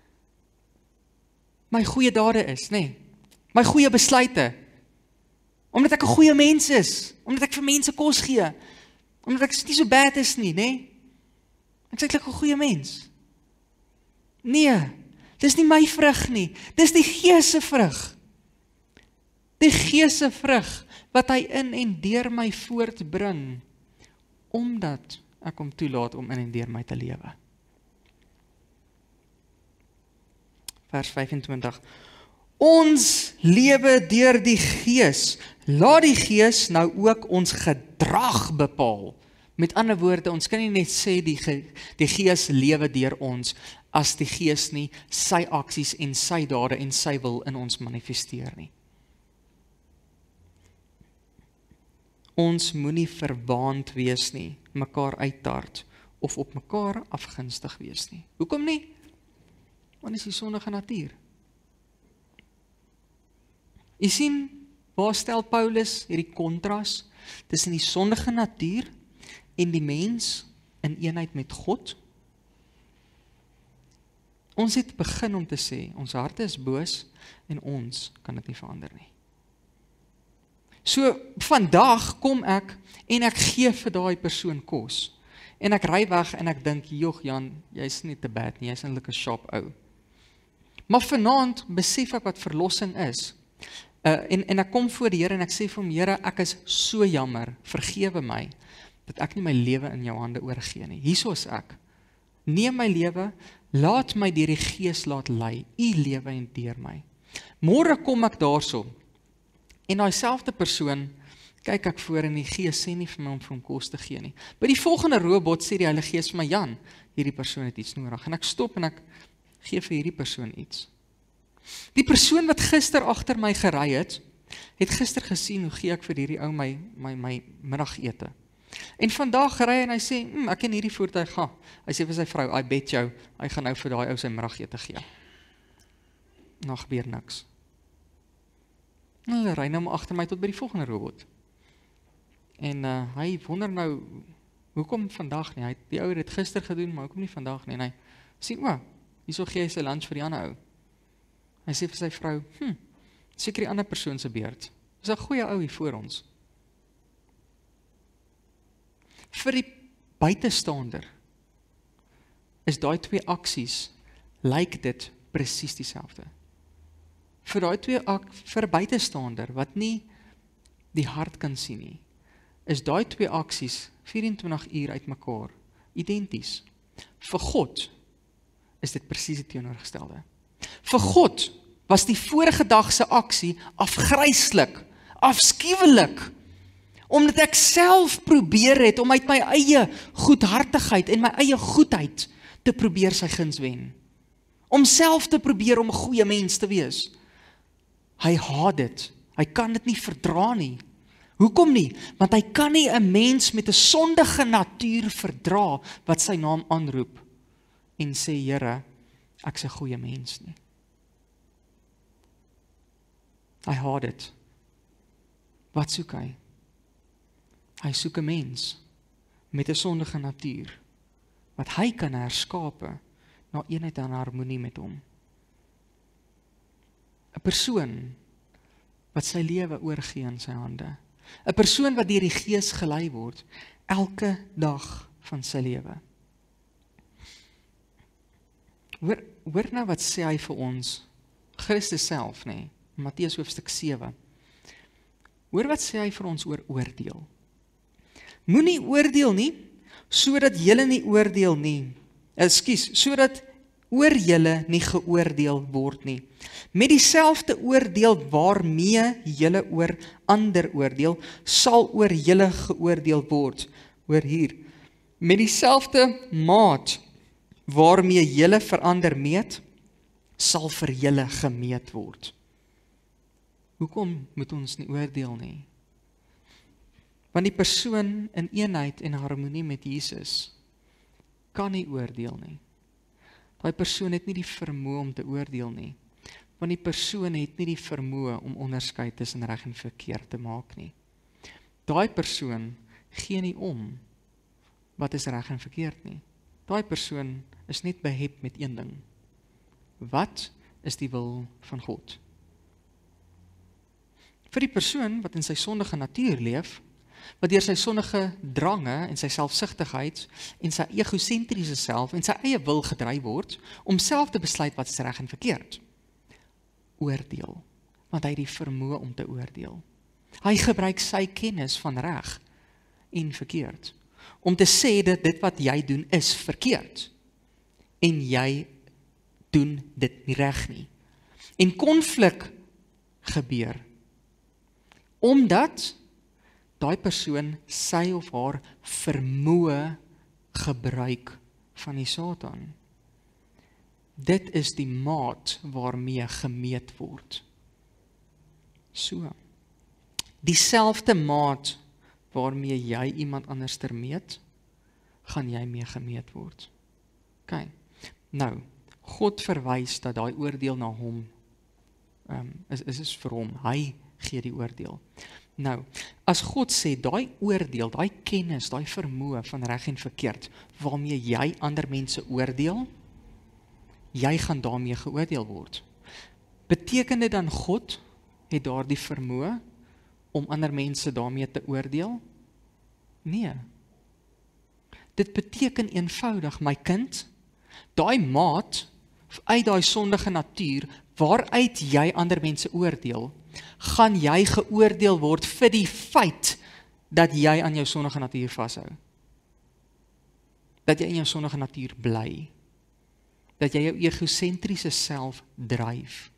my goeie dade is, nee. My goeie besluite. Omdat ek 'n goeie mens is. Omdat ek vir mense kos gee. Omdat ek nie so bad is nie, nee. Ek is eintlik 'n goeie mens. Nee, dis nie my vrug nie. Dis die Gees se vrug. Die Gees se vrug wat hy in en deur my voortbring, omdat ek hom toelaat om in en deur my te lewe. Vers 25. Ons lewe deur die Gees. Laat die Gees nou ook ons gedrag bepaal. Met ander woorde, ons kan nie net sê die Gees lewe deur ons, as die Gees nie sy aksies en sy dade en sy wil in ons manifesteer nie. Ons moenie verwaand wees nie, mekaar uittart, of op mekaar afgunstig wees nie. Hoekom nie? Want is die sondige natuur. Jy sien, waar stel Paulus hierdie kontras tussen die sondige natuur en die mens in eenheid met God? Ons het begin om te sê, ons harte is boos en ons kan dit nie verander nie. So, vandag kom ek en ek gee vir daai persoon kos. En ek ry weg en ek dink, joh Jan, jy's nie te bad nie, jy's eintlik 'n sharp ou. Maar vanaand besef ek wat verlossing is. En ek kom voor die Here en ek sê vir hom, Here, ek is so jammer, vergewe my, dat ek nie my lewe in jou hande oorgee nie. Hierso is ek. Neem my lewe, laat my deur die Gees laat lei, u lewe en deur my. Môre kom ek daarso, en daai selfde persoon, kyk ek voor in die Gees, sê nie vir my om vir hom kos te gee nie. By die volgende robot sê die Heilige Gees vir my, Jan, hierdie persoon het iets nodig, en ek stop en ek gee vir hierdie persoon iets. Die persoon wat gister agter my gery het gister gesien hoe gee ek vir hierdie ou my middagete. En vandag ry hy en hy sê, ek ken hierdie voertuig gaan. Hy sê vir sy vrou, I bet jou, hy gaan nou vir daai ou sy middagete gee. Nou gebeur niks. Hulle ry nou maar agter my tot by die volgende robot. En hy wonder nou, hoekom vandag nie? Die ou het dit gister gedoen, maar hoekom nie vandag nie? En hy sê, hierso gee hy sy lunch vir die ander ou. Hy sê vir sy vrou, seker die ander persoon se beurt. Dis 'n goeie ou hier voor ons. Vir die buitestander is daai twee aksies, lyk dit presies dieselfde. Vir 'n buitestander wat nie die hart kan sien nie, is daai twee aksies 24 uur uitmekaar identies. Vir God is dit presies die teenoorgestelde. Vir God was die vorige dag se aksie afgryslik, afskuwelik, omdat ek self probeer het om uit my eie goedhartigheid en my eie goedheid te probeer sy guns wen. Om self te probeer om 'n goeie mens te wees. Hy haat dit. Hy kan dit nie verdra nie. Hoekom nie? Want hy kan nie 'n mens met 'n sondige natuur verdra wat sy naam aanroep en sê, Here, ek's 'n goeie mens nie. Hy haat dit. Wat soek hy? Hy soek 'n mens met 'n sondige natuur, wat hy kan herskape na eenheid en harmonie met hom. 'n Persoon wat sy lewe oorgee in sy hande. 'n Persoon wat deur die Gees gelei word, elke dag van sy lewe. Hoor nou wat sê hy vir ons, Christus self, nee, Matteus hoofstuk 7. Hoor wat sê hy vir ons oor oordeel. Moenie oordeel nie, sodat julle nie oordeel nie. Sodat oor julle nie geoordeel word nie. Met dieselfde oordeel waarmee julle oor ander oordeel, sal oor julle geoordeel word. Hoor hier. Met dieselfde maat waarmee julle vir ander meet, sal vir julle gemeet word. Hoekom moet ons nie oordeel nie? Want die persoon in eenheid en harmonie met Jesus kan nie oordeel nie. Daai persoon het nie die vermoë om te oordeel nie. Want die persoon het nie die vermoë om onderskeid tussen reg en verkeerd te maak nie. Daai persoon gee nie om wat is reg en verkeerd nie. Daai persoon is net behep met een ding. Wat is die wil van God? Vir die persoon wat in sy sondige natuur leef, wat deur sy sondige drange en sy selfsugtigheid en sy egosentriese self en sy eie wil gedryf word, om self te besluit wat is reg en verkeerd. Oordeel, want hy het die vermoë om te oordeel. Hy gebruik sy kennis van reg en verkeerd, om te sê dat dit wat jy doen is verkeerd, en jy doen dit nie reg nie. En konflik gebeur, omdat daai persoon sy of haar vermoë gebruik van die Satan. Dit is die maat waarmee gemeet word. So, dieselfde maat waarmee jy iemand anders meet, gaan jy mee gemeet word. OK, nou, God verwys dat daai oordeel na hom, is vir hom, hy gee die oordeel. Nou, as God sê, daai oordeel, daai kennis, daai vermoë van reg en verkeerd, waarmee jy ander mense oordeel, jy gaan daarmee geoordeel word. Beteken dit dan God het daardie vermoë om ander mense daarmee te oordeel? Nee. Dit beteken eenvoudig, my kind, daai maat, uit daai sondige natuur, waaruit jy ander mense oordeel, gaan jy geoordeel word vir die feit dat jy aan jou sondige natuur vashou. Dat jy in jou sondige natuur bly. Dat jy jou egosentriese self dryf.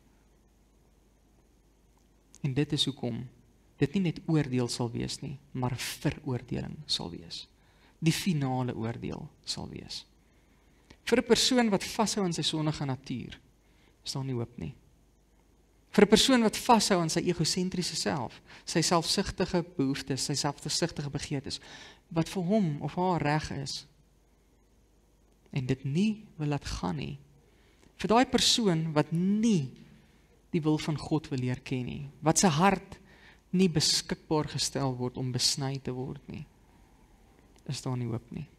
En dit is hoekom dit nie net oordeel sal wees nie, maar veroordeling sal wees. Die finale oordeel sal wees. Vir 'n persoon wat vashou aan sy sondige natuur, is daar nie hoop nie. Vir 'n persoon wat vashou aan sy egosentriese self, sy selfsugtige behoeftes, sy selfsugtige begeertes, wat vir hom of haar reg is, en dit nie wil laat gaan nie. Vir daai persoon wat nie die wil van God wil leer ken nie, wat sy hart nie beskikbaar gestel word om besny te word nie, is daar nie hoop nie.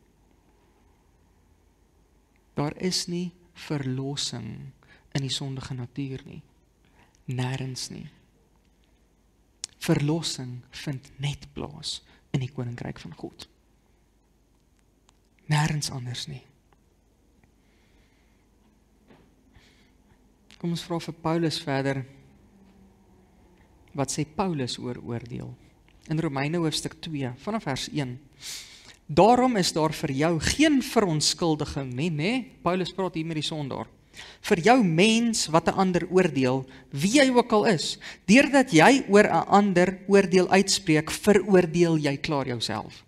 Daar is nie verlossing in die sondige natuur nie. Nêrens nie. Verlossing vind net plaas in die koninkryk van God. Nêrens anders nie. Kom ons vra vir Paulus verder, wat sê Paulus oor oordeel? In Romeine hoofstuk 2, vanaf vers 1. Daarom is daar vir jou geen verontskuldiging nie, nee? Paulus praat hier met die sondaar. Vir jou mens wat 'n ander oordeel, wie jy ook al is, deurdat jy oor 'n ander oordeel uitspreek, veroordeel jy klaar jouself.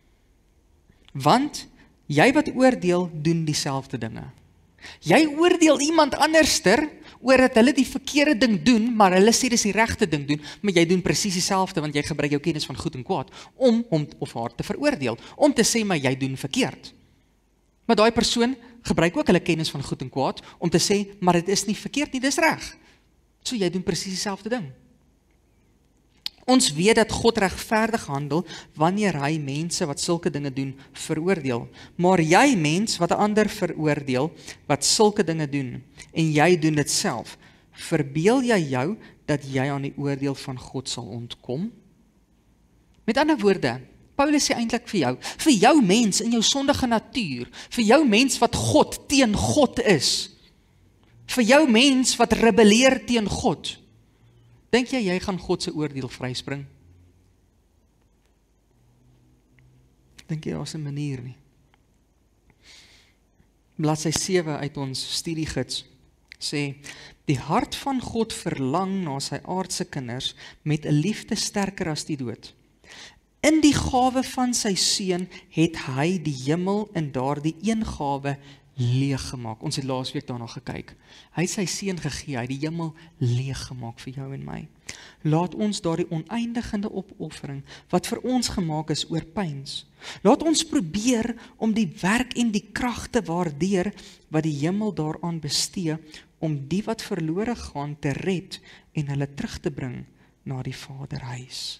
Want jy wat oordeel, doen dieselfde dinge. Jy oordeel iemand anderster oor dat hulle die verkeerde ding doen, maar hulle sê dis die regte ding doen, maar jy doen presies dieselfde, want jy gebruik jou kennis van goed en kwaad om hom of haar te veroordeel, om te sê maar jy doen verkeerd. Maar daai persoon gebruik ook hulle kennis van goed en kwaad om te sê, maar dit is nie verkeerd nie, dis reg. So jy doen presies dieselfde ding. Ons weet dat God regverdig handel wanneer hy mense wat sulke dinge doen veroordeel. Maar jy mens wat 'n ander veroordeel wat sulke dinge doen en jy doen dit self, verbeel jy jou dat jy aan die oordeel van God sal ontkom? Met ander woorde, Paulus sê eintlik vir jou mens in jou sondige natuur, vir jou mens wat God teen God is, vir jou mens wat rebelleer teen God, dink jy gaan God se oordeel vryspring? Dink jy daar's 'n manier nie? Bladsy 7 uit ons studiegids sê, die hart van God verlang na sy aardse kinders met 'n liefde sterker as die dood. In die gawe van sy seun het hy die hemel in daardie een gawe leeggemaak. Ons het laasweek daarna gekyk. Hy het sy seun gegee, hy het die hemel leeggemaak vir jou en my. Laat ons daardie oneindigende opoffering wat vir ons gemaak is oorpyns. Laat ons probeer om die werk en die krag te waardeer wat die hemel daaraan bestee om die wat verlore gaan te red en hulle terug te bring na die Vaderhuis.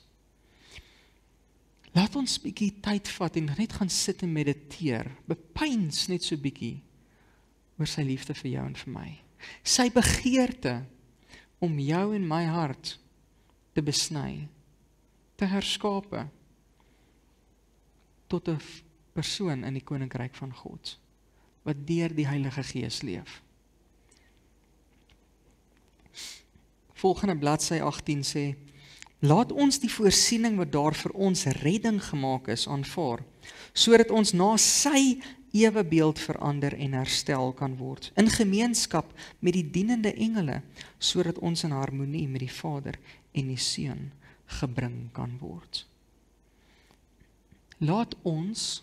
Laat ons bietjie tyd vat en net gaan sit en mediteer. Bepyns net so bietjie oor sy liefde vir jou en vir my. Sy begeerte om jou en my hart te besny, te herskape tot 'n persoon in die koninkryk van God, wat deur die Heilige Gees leef. Volgende bladsy 18 sê, laat ons die voorsiening wat daar vir ons redding gemaak is aanvaar, sodat ons na sy ewebeeld verander en herstel kan word, in gemeenskap met die dienende engele, sodat ons in harmonie met die Vader en die Seun gebring kan word. Laat ons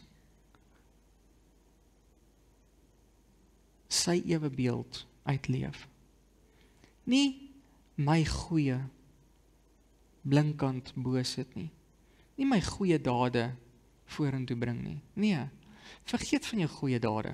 sy ewebeeld uitleef. Nie my goeie blinkant boosheid nie. Nie my goeie dade vorentoe bring nie. Nee, vergeet van jou goeie dade.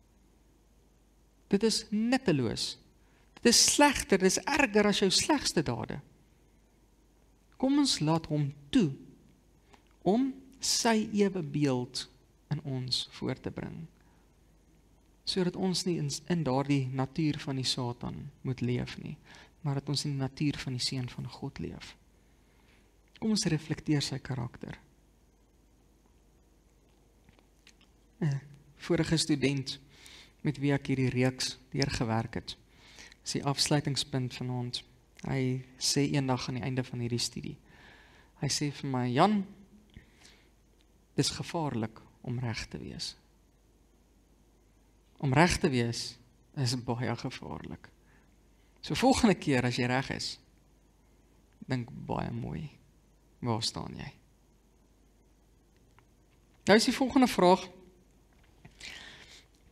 Dit is nutteloos. Dit is slegter, dit is erger as jou slegste dade. Kom ons laat hom toe om sy ewebeeld in ons voor te bring, sodat ons nie in daardie natuur van die Satan moet leef nie, maar dat ons in die natuur van die Seun van God leef. Kom ons reflekteer sy karakter. Vorige student met wie ek hierdie reeks deurgewerk het, is die afsluitingspunt vanaand. Hy sê eendag aan die einde van hierdie studie, hy sê vir my, Jan, dis gevaarlik om reg te wees. Om reg te wees is baie gevaarlik. So volgende keer as jy reg is, dink baie mooi, waar staan jy? Nou is die volgende vraag,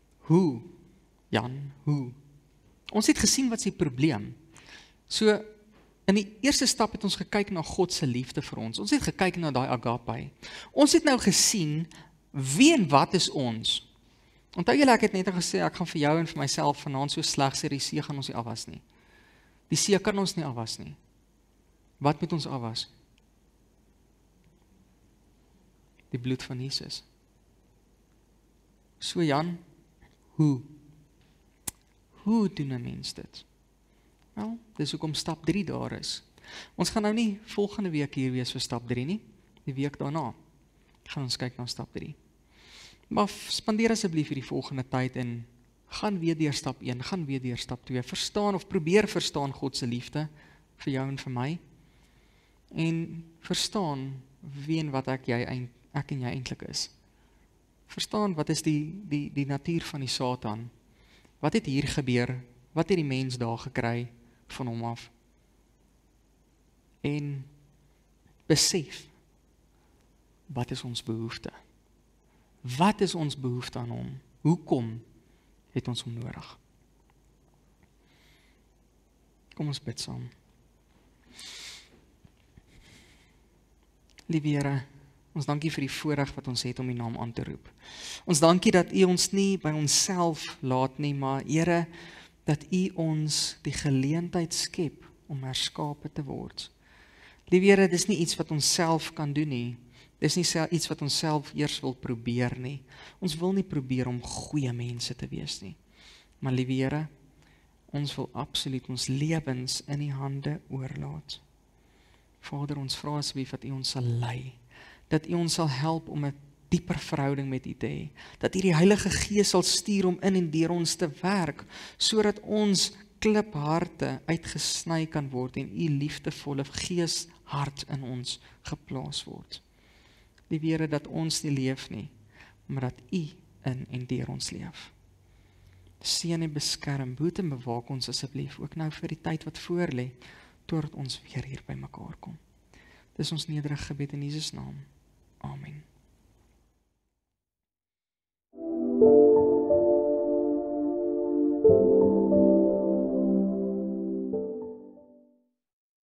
hoe? Jan, hoe? Ons het gesien wat is die probleem. So, In die eerste stap het ons gekyk na God se liefde vir ons. Ons het gekyk na daai agape. Ons het nou gesien, wie en wat is ons? Onthou julle, ek het net gesê, ek gaan vir jou en vir myself vanaand so sleg sê, die see gaan ons nie afwas nie. Die see kan ons nie afwas nie. Wat moet ons afwas? Die bloed van Jesus. So Jan, hoe doen 'n mens dit? Wel, dis hoekom stap 3 daar is. Ons gaan nou nie volgende week hier wees vir stap 3 nie, die week daarna gaan ons kyk na stap 3. Maar spandeer asseblief hierdie volgende tyd en gaan weer deur stap 1, gaan weer deur stap 2, verstaan of probeer verstaan God se liefde vir jou en vir my, en verstaan wie en wat ek en jy eintlik is. Verstaan wat is die natuur van die Satan. Wat het hier gebeur? Wat het die mens daar gekry van hom af? En besef, wat is ons behoefte? Wat is ons behoefte aan hom? Hoekom het ons hom nodig? Kom ons bid saam. Liewe Here, ons dankie vir die voorreg wat ons het om U naam aan te roep. Ons dankie dat U ons nie by onsself laat nie, maar Here, dat U ons die geleentheid skep om herskape te word. Liewe Here, dis nie iets wat ons self kan doen nie. Dis nie iets wat ons self eers wil probeer nie. Ons wil nie probeer om goeie mense te wees nie. Maar liewe Here, ons wil absoluut ons lewens in U hande oorlaat. Vader, ons vra asseblief dat U ons sal lei, dat U ons sal help om 'n dieper verhouding met U te hê, dat U die Heilige Gees sal stuur om in en deur ons te werk, sodat ons klipharte uitgesny kan word en U liefdevolle geeshart in ons geplaas word. Liewe Here, dat ons nie leef nie, maar dat U in en deur ons leef. Seën en beskerm, boet en bewaak ons asseblief, ook nou vir die tyd wat voor lê, totdat ons weer hier by mekaar kom. Dis ons nederige gebed in Jesus naam.